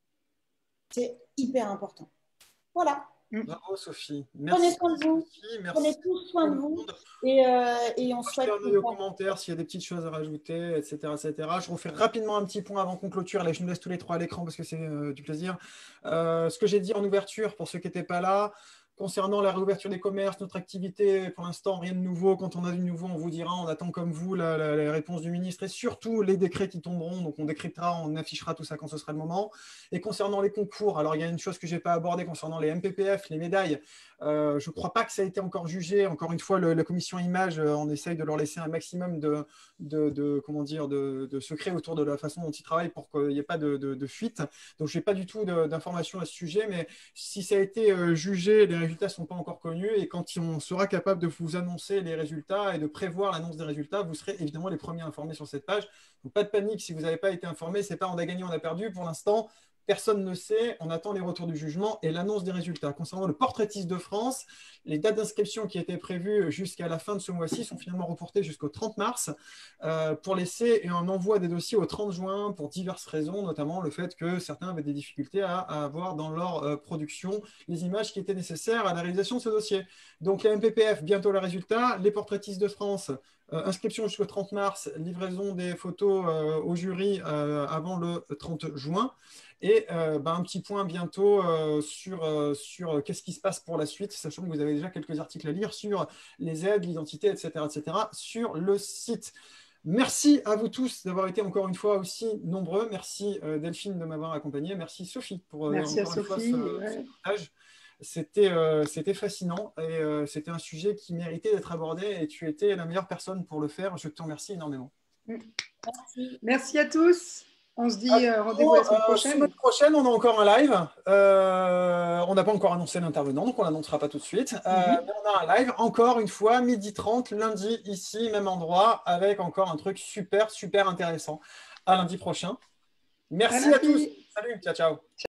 C'est hyper important. Voilà. Bravo Sophie. Merci. Prenez soin de vous. Sophie. Merci. Prenez tous soin de vous. Et, euh, et on souhaite. Achetez un commentaire s'il y a des petites choses à rajouter, et cetera, et cetera. Je refais rapidement un petit point avant qu'on clôture. Là, je nous laisse tous les trois à l'écran parce que c'est euh, du plaisir. Euh, ce que j'ai dit en ouverture, pour ceux qui n'étaient pas là, concernant la réouverture des commerces, notre activité, pour l'instant, rien de nouveau. Quand on a du nouveau, on vous dira, on attend comme vous la, la, la réponse du ministre et surtout les décrets qui tomberont. Donc, on décryptera, on affichera tout ça quand ce sera le moment. Et concernant les concours, alors il y a une chose que je n'ai pas abordée concernant les M P P F, les médailles. Euh, je ne crois pas que ça a été encore jugé. Encore une fois, le, la commission Images, euh, on essaye de leur laisser un maximum de, de, de, comment dire, de, de secrets autour de la façon dont ils travaillent pour qu'il n'y ait pas de, de, de fuite. Donc, je n'ai pas du tout d'informations à ce sujet, mais si ça a été euh, jugé, les résultats ne sont pas encore connus et quand on sera capable de vous annoncer les résultats et de prévoir l'annonce des résultats, vous serez évidemment les premiers informés sur cette page. Donc, pas de panique si vous n'avez pas été informé, ce n'est pas on a gagné, on a perdu. Pour l'instant, personne ne sait, on attend les retours du jugement et l'annonce des résultats. Concernant le portraitiste de France, les dates d'inscription qui étaient prévues jusqu'à la fin de ce mois-ci sont finalement reportées jusqu'au trente mars euh, pour laisser un envoi des dossiers au trente juin pour diverses raisons, notamment le fait que certains avaient des difficultés à, à avoir dans leur euh, production les images qui étaient nécessaires à la réalisation de ce dossier. Donc les M P P F, bientôt les résultats, les portraitistes de France, euh, inscription jusqu'au trente mars, livraison des photos euh, au jury euh, avant le trente juin. Et euh, bah, un petit point bientôt euh, sur, euh, sur qu'est-ce qui se passe pour la suite, sachant que vous avez déjà quelques articles à lire sur les aides, l'identité, et cetera, et cetera sur le site. Merci à vous tous d'avoir été encore une fois aussi nombreux. Merci euh, Delphine de m'avoir accompagné. Merci Sophie pour euh, Merci encore à une Sophie, fois ce, ouais. ce partage. C'était euh, c'était fascinant et euh, c'était un sujet qui méritait d'être abordé et tu étais la meilleure personne pour le faire. Je te remercie énormément. Merci, Merci à tous. On se dit euh, rendez-vous la semaine prochaine. Euh, semaine prochaine, on a encore un live. Euh, on n'a pas encore annoncé l'intervenant, donc on ne l'annoncera pas tout de suite. Euh, Mm-hmm. mais on a un live, encore une fois, midi trente, lundi, ici, même endroit, avec encore un truc super, super intéressant. À lundi prochain. Merci à, à tous. Salut, ciao, ciao.